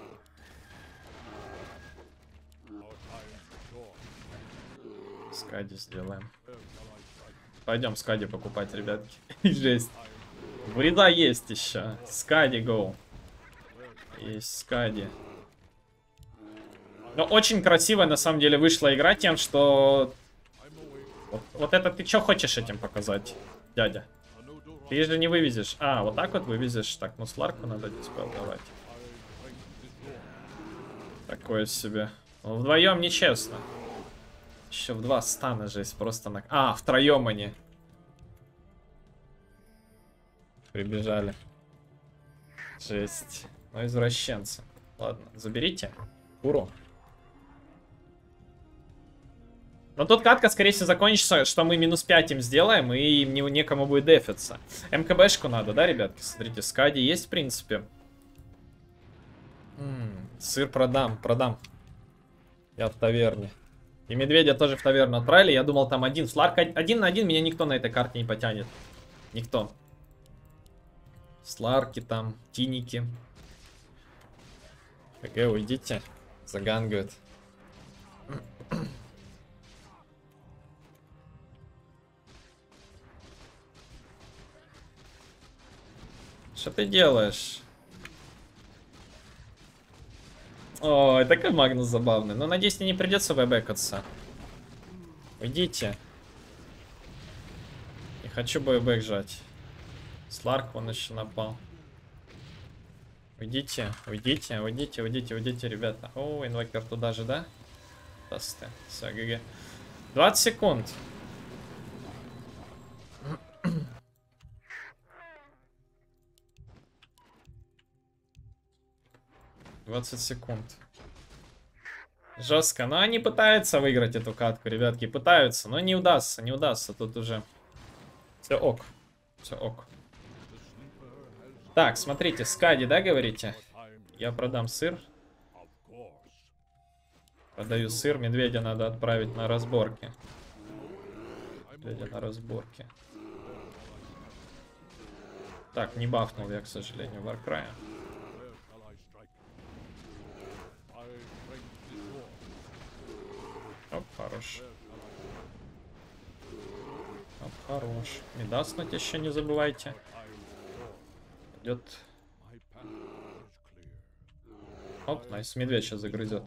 Скади сделаем. Пойдем скади покупать, ребятки. Жесть. Вреда есть еще. Скади, гоу. Есть скади. Но очень красиво на самом деле вышла игра тем, что... Вот, вот это ты что хочешь этим показать, дядя? Ты же не вывезешь. А, вот так вот вывезешь. Так, ну сларку надо диспел давать. Такое себе. Ну, вдвоем нечестно. Еще в два стана жесть просто на... А, втроем они. Прибежали. Жесть. Ну, извращенцы. Ладно, заберите. Куру. Но тут катка, скорее всего, закончится, что мы минус пять им сделаем, и им не, некому будет дефиться. МКБшку надо, да, ребятки? Смотрите, скади есть, в принципе. М -м, сыр продам, продам. Я в таверне. И медведя тоже в таверну отправили. Я думал, там один фларк. Один на один меня никто на этой карте не потянет. Никто. Сларки там, тиники. ГГ, уйдите. Загангают. Что ты делаешь? Ой, такой Магнус забавный. Но надеюсь, мне не придется вебэкаться. Уйдите. Не хочу бэйбэк жать. Сларк он еще напал. Уйдите, уйдите, уйдите, уйдите, уйдите, ребята. О, инвокер туда же, да? Тасты. Все, ГГ. двадцать секунд. двадцать секунд. Жестко. Но они пытаются выиграть эту катку, ребятки. Пытаются, но не удастся, не удастся. Тут уже все ок. Все ок. Так, смотрите, скади, да, говорите? Я продам сыр. Продаю сыр. Медведя надо отправить на разборки. Медведя на разборки. Так, не бафнул я, к сожалению, Warcry. Оп, хорош. Оп, хорош. Медаснуть еще не забывайте. Идет. Оп, найс. Медведь сейчас загрызет.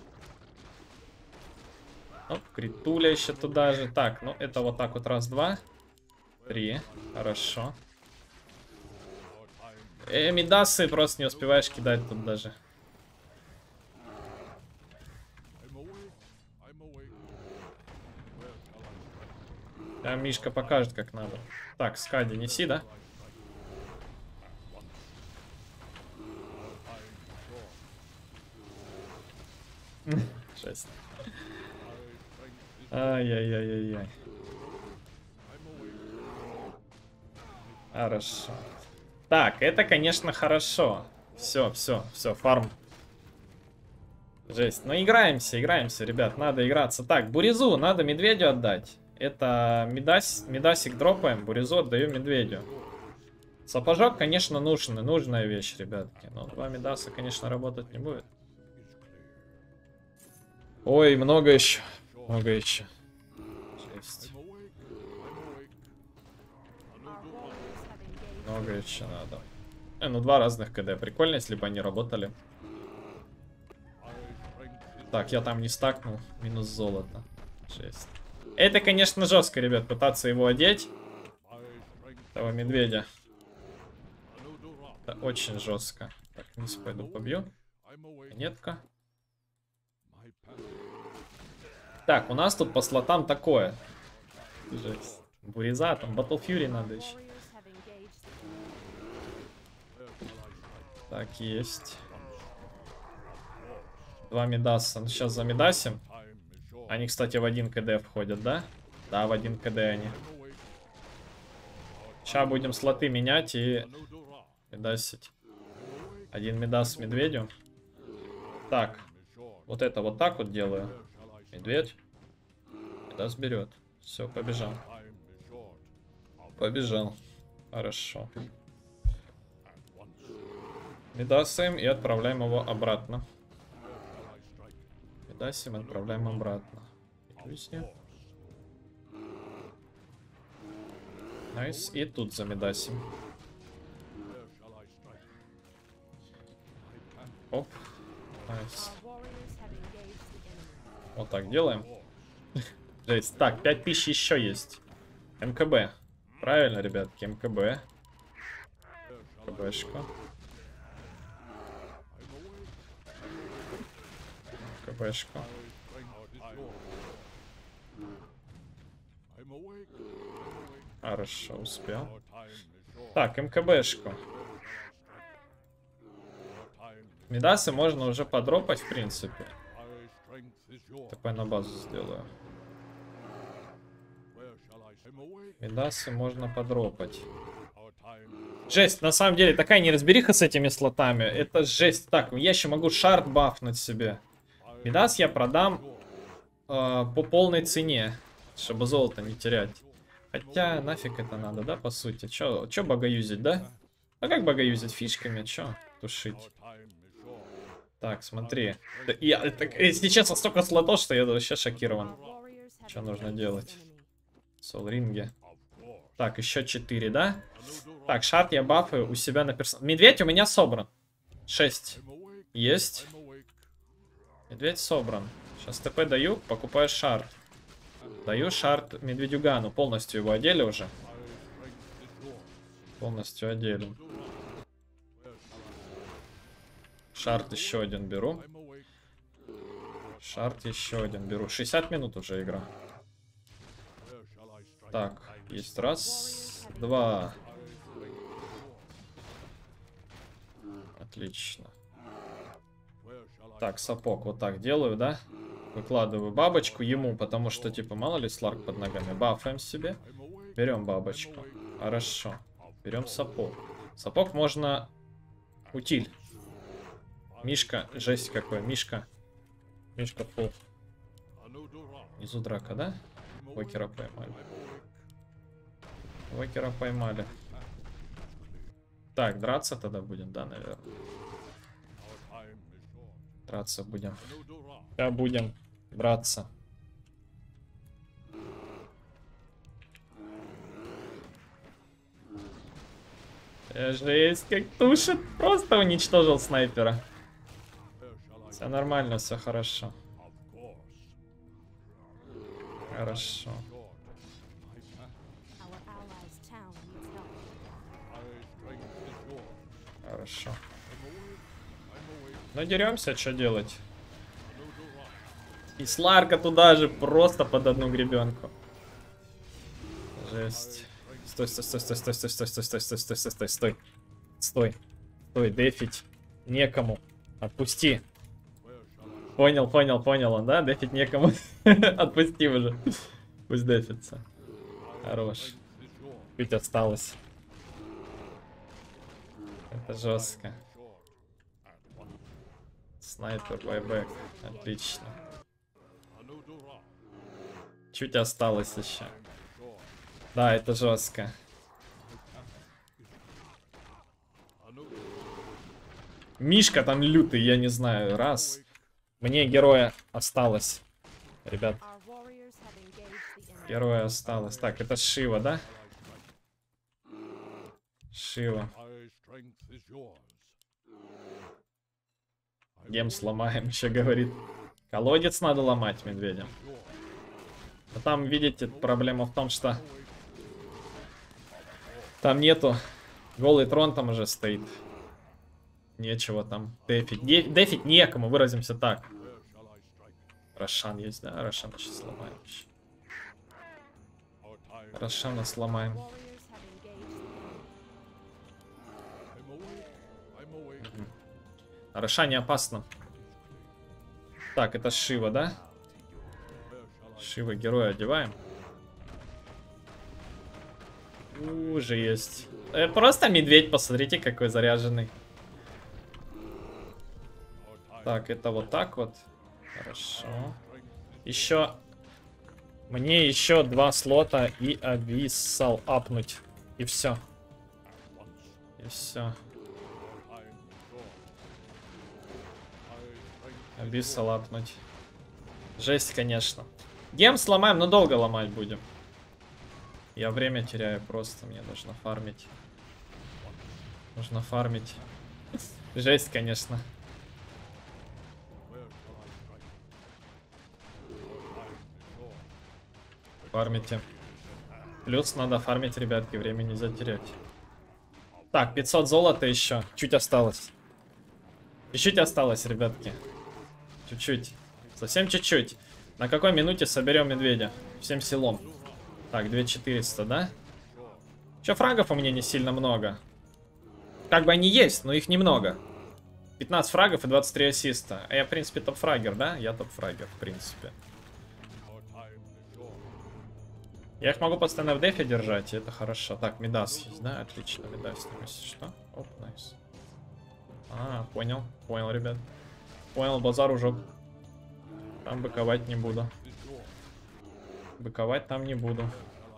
Оп, критуля еще туда же. Так, ну это вот так вот. Раз, два. Три. Хорошо. Э, медасы просто не успеваешь кидать тут даже. А Мишка покажет, как надо. Так, скади неси, да? Жесть. Ай-яй-яй-яй-яй. Хорошо. Так, это, конечно, хорошо. Все, все, все, фарм. Жесть. Ну, играемся, играемся, ребят. Надо играться. Так, Буризу надо медведю отдать. Это медас, медасик дропаем. Буризу отдаю медведю. Сапожок, конечно, нужен. Нужная вещь, ребятки. Но два медаса, конечно, работать не будет. Ой, много еще. Много еще. Жесть. Много еще надо. Э, ну два разных КД. Прикольно, если бы они работали. Так, я там не стакнул. Минус золото. Жесть. Это, конечно, жестко, ребят, пытаться его одеть. Этого медведя. Это очень жестко. Так, вниз пойду побью. Монетка. Так, у нас тут по слотам такое. Жесть. Буриза, там Battle Fury надо еще. Так, есть. Два медаса. Ну, сейчас замедасим. Они, кстати, в один КД входят, да? Да, в один КД они. Сейчас будем слоты менять и медасить. Один медас медведю. Так. Вот это вот так вот делаю. Медведь. Медас берет. Все, побежал. Побежал. Хорошо. Медасим и отправляем его обратно. Медасим, отправляем обратно. Найс. И тут замедасим. Оп. Найс. Вот так делаем. Жесть. Так, пять тысяч еще есть. МКБ. Правильно, ребятки, МКБ. МКБшка. МКБшка. Хорошо, успел. Так, МКБшку. Медасы можно уже подропать, в принципе. Такой на базу сделаю. Медасы можно подропать. Жесть, на самом деле, такая неразбериха с этими слотами. Это жесть. Так, я еще могу шард бафнуть себе. Медас я продам э, по полной цене, чтобы золото не терять. Хотя, нафиг это надо, да, по сути? Че, че богоюзить, да? А как богоюзить фишками? Че тушить? Так, смотри. Я, так, если честно, столько слотов, что я вообще шокирован. Что нужно делать? Солринге. Так, еще четыре, да? Так, шарт я бафаю у себя на персон... Медведь у меня собран. шесть. Есть. Медведь собран. Сейчас ТП даю, покупаю шарт. Даю шарт медведюгану. Полностью его одели уже. Полностью одели. Шарт еще один беру. Шарт еще один беру. шестьдесят минут уже игра. Так, есть раз, два. Отлично. Так, сапог вот так делаю, да? Выкладываю бабочку ему, потому что, типа, мало ли сларк под ногами. Бафаем себе. Берем бабочку. Хорошо. Берем сапог. Сапог можно... Утиль. Мишка. Жесть какой. Мишка. Мишка фул. Внизу драка, да? Вокера поймали. Вокера поймали. Так, драться тогда будем, да, наверное. Драться будем. Да, будем драться. Жесть, как тушит. Просто уничтожил снайпера. Все нормально, все хорошо. Хорошо. Хорошо. Ну, деремся, что делать? И Сларка туда же, просто под одну гребенку. Жесть. Стой, стой, стой, стой, стой, стой, стой, стой, стой, стой, стой, стой, стой, стой. Стой. Стой, дефить некому. Отпусти. Понял, понял, понял он, да? Дефить некому. Отпусти уже. Пусть дефится. Хорош. Чуть осталось. Это жестко. Снайпер, байбек. Отлично. Чуть осталось еще. Да, это жестко. Мишка там лютый, я не знаю. Раз. Мне героя осталось. Ребят. Героя осталось. Так, это Шива, да? Шива. Гем сломаем, еще говорит. Колодец надо ломать медведям. Но там, видите, проблема в том, что там нету. Голый трон там уже стоит. Нечего там дефить. Дефить некому, выразимся так. Рошан есть, да? Рошана сейчас сломаем. Рошана сломаем. На Рошане опасно. Так, это Шива, да? Шива, героя одеваем. Уже есть. Э, просто медведь, посмотрите, какой заряженный. Так, это вот так вот. Хорошо. Еще... Мне еще два слота и Abyssal апнуть. И все. И все. Abyssal апнуть. Жесть, конечно. Гем сломаем, но долго ломать будем. Я время теряю просто. Мне нужно фармить. Нужно фармить. Жесть, конечно. Фармите. Плюс надо фармить, ребятки. Время нельзя терять. Так, пятьсот золота еще. Чуть осталось. Чуть-чуть осталось, ребятки. Чуть-чуть. Совсем чуть-чуть. На какой минуте соберем медведя? Всем селом. Так, две тысячи четыреста, да? Еще фрагов у меня не сильно много. Как бы они есть, но их немного. пятнадцать фрагов и двадцать три ассиста. А я, в принципе, топ-фрагер, да? Я топ-фрагер, в принципе. Я их могу постоянно в дефе держать, и это хорошо. Так, Мидас есть, да? Отлично, Мидас, если что. Оп, найс. А, понял, понял, ребят. Понял, базар уже. Там быковать не буду. Быковать там не буду.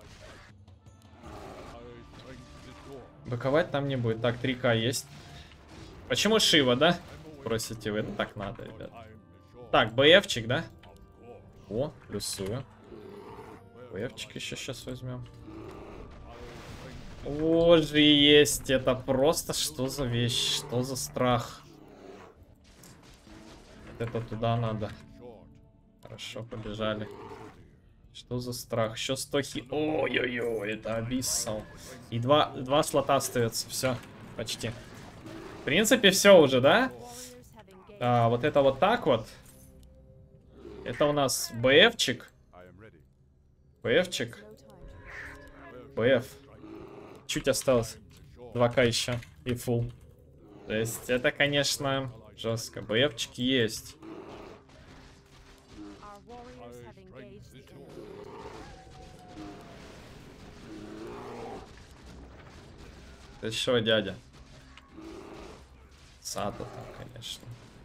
Быковать там не будет. Так, три ка есть. Почему Шива, да? Спросите вы, это так надо, ребят. Так, БФчик, да? О, плюсую. БФчик еще сейчас возьмем. О, же есть. Это просто что за вещь? Что за страх? Вот это туда надо. Хорошо, побежали. Что за страх? Еще сто хи... Ой-ой-ой, это Abyssal. И два, два слота остается. Все, почти. В принципе, все уже, да? А, вот это вот так вот. Это у нас БФчик. БФчик. БФ. Чуть осталось. два ка еще. И фул. То есть это, конечно, жестко. БФчики есть. Ты шо, дядя? Сада там, конечно.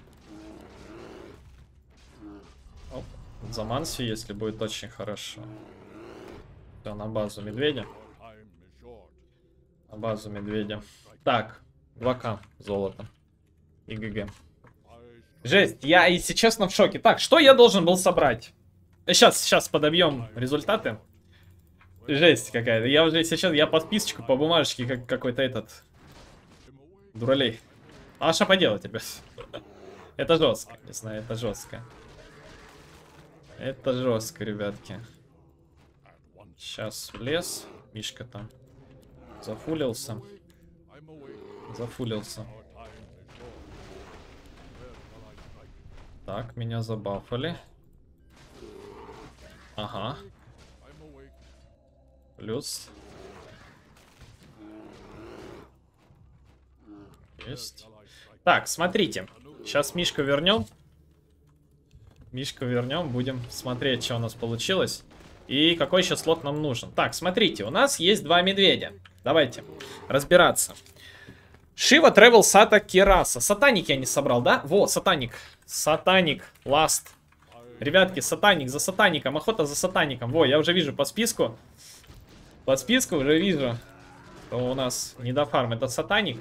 Оп. За Мансию, если будет, очень хорошо. Все, на базу медведя. На базу медведя. Так, два ка золото. И ГГ. Жесть, я, если честно, в шоке. Так, что я должен был собрать? Сейчас, сейчас подобьем результаты. Жесть какая-то. Я уже сейчас, я по списочку, по бумажечке, как какой-то этот... Дуралей. А что поделать, ребят? Это жестко, не знаю, это жестко. Это жестко, ребятки. Сейчас в лес. Мишка там зафулился. Зафулился. Так, меня забафали. Ага. Плюс. Есть. Так, смотрите. Сейчас Мишку вернем. Мишку вернем. Будем смотреть, что у нас получилось. И какой еще слот нам нужен. Так, смотрите. У нас есть два медведя. Давайте разбираться. Шива, Тревел, Сата, Кераса. Сатаник я не собрал, да? Во, Сатаник. Сатаник. Ласт. Ребятки, Сатаник за Сатаником. Охота за Сатаником. Во, я уже вижу по списку. По списку уже вижу, что у нас не до фарм. Это Сатаник.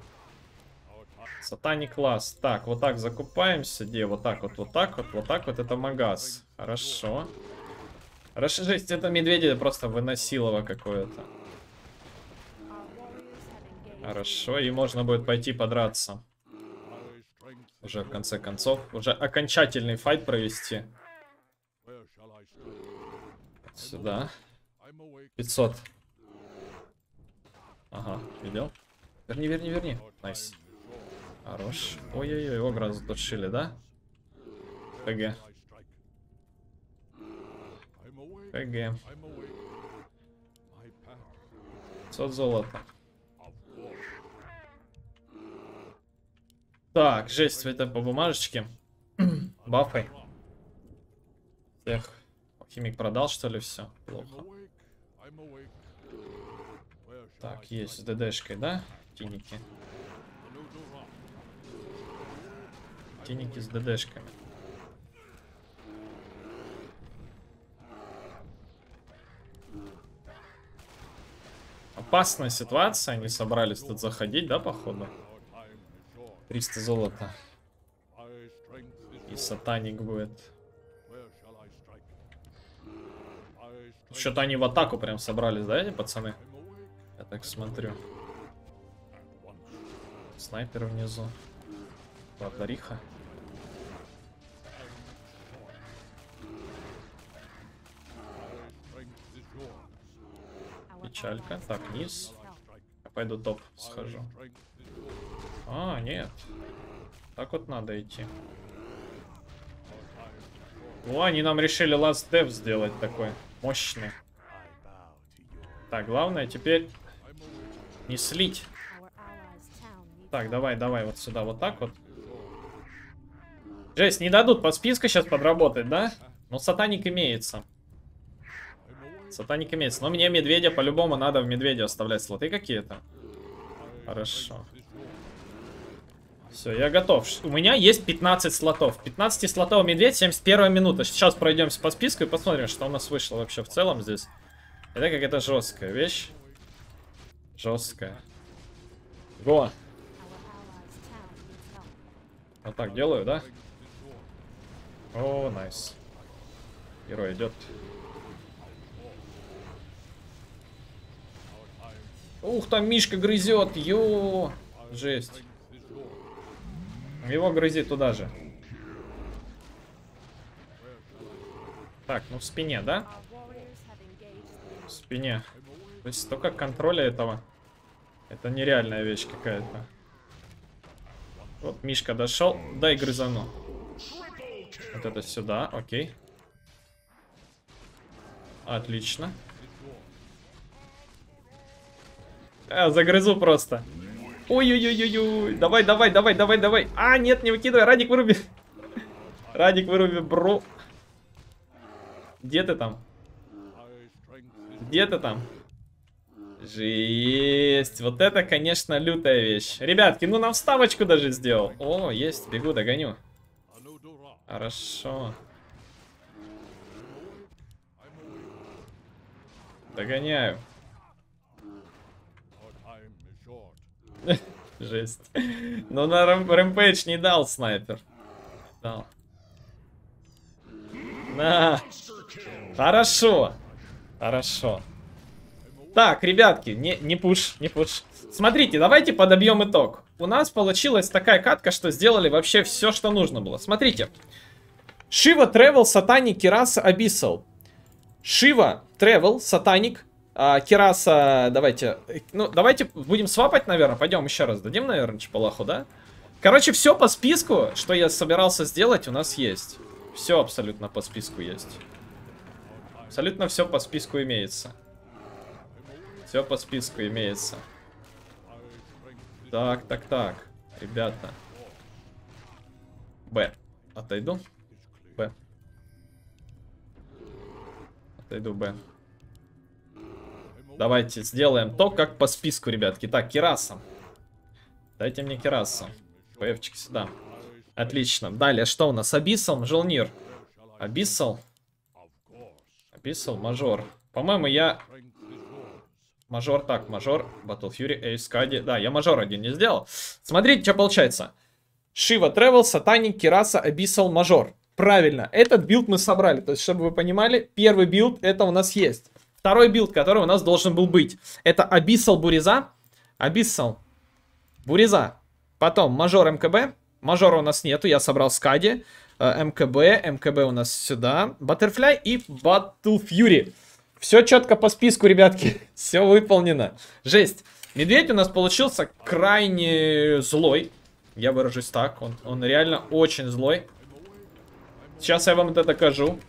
Сатаник класс. Так, вот так закупаемся. Где? Вот так вот, вот так вот, вот так вот. Это магаз. Хорошо. Хорошо, жесть, это медведя просто выносилово какое-то. Хорошо, и можно будет пойти подраться. Уже в конце концов. Уже окончательный файт провести. Сюда. пятьсот. Ага, видел? Верни, верни, верни. Найс. Хорош. Ой-ой-ой, его грозу затушили, да? ПГ. ПГ. пятьсот золота. Так, жесть, это по бумажечке. Бафай. Всех. Химик продал, что ли, все? Плохо. Так, есть с ДДшкой, да? Тиники. Тиники с ДДшками. Опасная ситуация, они собрались тут заходить, да, походу? триста золота. И сатаник будет. Что-то они в атаку прям собрались, да, эти пацаны? Я так смотрю. Снайпер внизу. Лапариха. Печалька. Так, низ. Я пойду топ схожу. А, нет. Так вот надо идти. О, они нам решили Last Dev сделать такой. Мощный. Так, главное теперь не слить. Так, давай, давай, вот сюда, вот так вот. Жесть, не дадут по списку сейчас подработать, да? Но сатаник имеется. Сатаник имеется. Но мне медведя по-любому надо в медведя оставлять слоты какие-то. Хорошо. Все, я готов. У меня есть пятнадцать слотов. пятнадцать слотов медведь, семьдесят первая минута. Сейчас пройдемся по списку и посмотрим, что у нас вышло вообще в целом здесь. Это как это жесткая вещь. Жесткая. Го. Вот так делаю, да? О, найс. Герой идет. Ух, там Мишка грызет. Ё. Жесть. Его грызи туда же. Так, ну в спине, да? В спине. То есть столько контроля этого. Это нереальная вещь какая-то. Вот Мишка дошел. Дай грызану. Вот это сюда, окей. Отлично. А, загрызу просто. Ой-ой-ой-ой-ой. Давай, давай, давай, давай, давай. А, нет, не выкидывай. Радик, выруби. Радик, выруби, бро. Где ты там? Где ты там? Жесть. Вот это, конечно, лютая вещь. Ребятки, ну нам вставочку даже сделал. О, есть, бегу, догоню. Хорошо. Догоняю. Жесть. Но на рэмпейдж не дал снайпер. Дал. На. Хорошо. Хорошо. Так, ребятки, не, не пуш, не пуш. Смотрите, давайте подобьем итог. У нас получилась такая катка, что сделали вообще все, что нужно было. Смотрите. Шива, Тревел, Сатаник, Кираса, Абиссал. Шива, Тревел, Сатаник, Кираса, давайте. Ну, давайте будем свапать, наверное. Пойдем еще раз дадим, наверное, чепалаху, да? Короче, все по списку, что я собирался сделать, у нас есть. Все абсолютно по списку есть. Абсолютно все по списку имеется. Все по списку имеется. Так, так, так. Ребята. Б. Отойду. Б. Отойду, Б. Давайте сделаем то, как по списку, ребятки. Так, Кираса. Дайте мне Кирасу. ПФчик сюда. Отлично. Далее, что у нас? Абиссал, Желнир. Абиссал. Абиссал, мажор. По-моему, я... Мажор, так, мажор, Battle Fury, Эйс, Кади. Да, я мажор один не сделал. Смотрите, что получается. Шива, Тревел, Сатаник, Кираса, Абиссал, мажор. Правильно, этот билд мы собрали. То есть, чтобы вы понимали, первый билд это у нас есть. Второй билд, который у нас должен был быть. Это Абиссал, Буриза. Абиссал, Буриза. Потом мажор, МКБ. Мажора у нас нету, я собрал Скади. МКБ, МКБ у нас сюда. Баттерфляй и Battle Fury. Все четко по списку, ребятки. Все выполнено. Жесть. Медведь у нас получился крайне злой. Я выражусь так. Он, он реально очень злой. Сейчас я вам это докажу.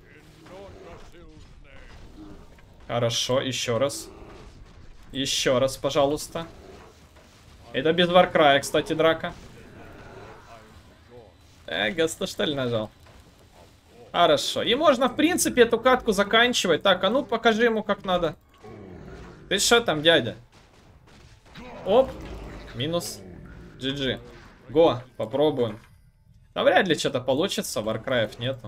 Хорошо, еще раз. Еще раз, пожалуйста. Это без Варкрая, кстати, драка. Э, Гаста, что ли, нажал? Хорошо. И можно, в принципе, эту катку заканчивать. Так, а ну покажи ему, как надо. Ты что там, дядя? Оп. Минус. джи джи. Го, попробуем. Да вряд ли что-то получится, варкраев нету.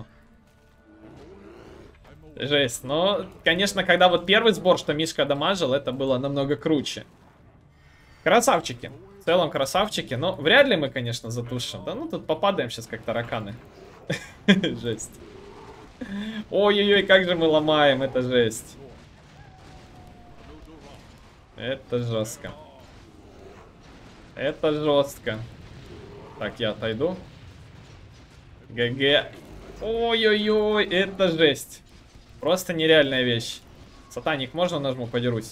Жесть. Но, конечно, когда вот первый сбор, что Мишка дамажил, это было намного круче. Красавчики. В целом красавчики. Но вряд ли мы, конечно, затушим. Да ну тут попадаем сейчас как тараканы. Жесть. Ой-ой-ой, как же мы ломаем. Это жесть. Это жестко. Это жестко. Так, я отойду. ГГ. Ой-ой-ой, это жесть. Просто нереальная вещь. Сатаник, можно нажму, подерусь?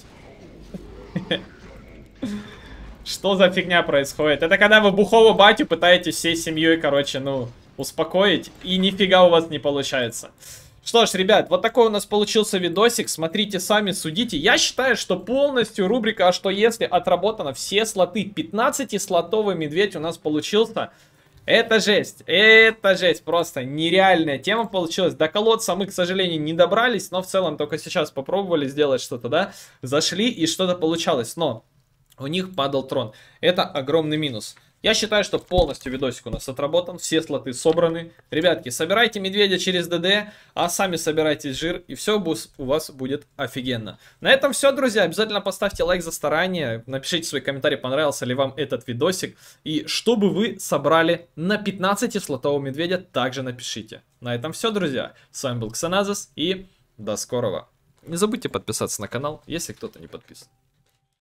Что за фигня происходит? Это когда вы бухого батю пытаетесь всей семьей, короче, ну, успокоить, и нифига у вас не получается. Что ж, ребят, вот такой у нас получился видосик. Смотрите сами, судите. Я считаю, что полностью рубрика «А что если» отработана. Все слоты. пятнадцатислотовый медведь у нас получился. Это жесть. Это жесть. Просто нереальная тема получилась. До колодца мы, к сожалению, не добрались. Но в целом только сейчас попробовали сделать что-то, да. Зашли и что-то получалось. Но у них падал трон. Это огромный минус. Я считаю, что полностью видосик у нас отработан, все слоты собраны. Ребятки, собирайте медведя через ДД, а сами собирайте жир, и все у вас будет офигенно. На этом все, друзья. Обязательно поставьте лайк за старание, напишите свой комментарий, понравился ли вам этот видосик. И чтобы вы собрали на пятнадцатислотового медведя, также напишите. На этом все, друзья. С вами был Ксеназис, и до скорого. Не забудьте подписаться на канал, если кто-то не подписан.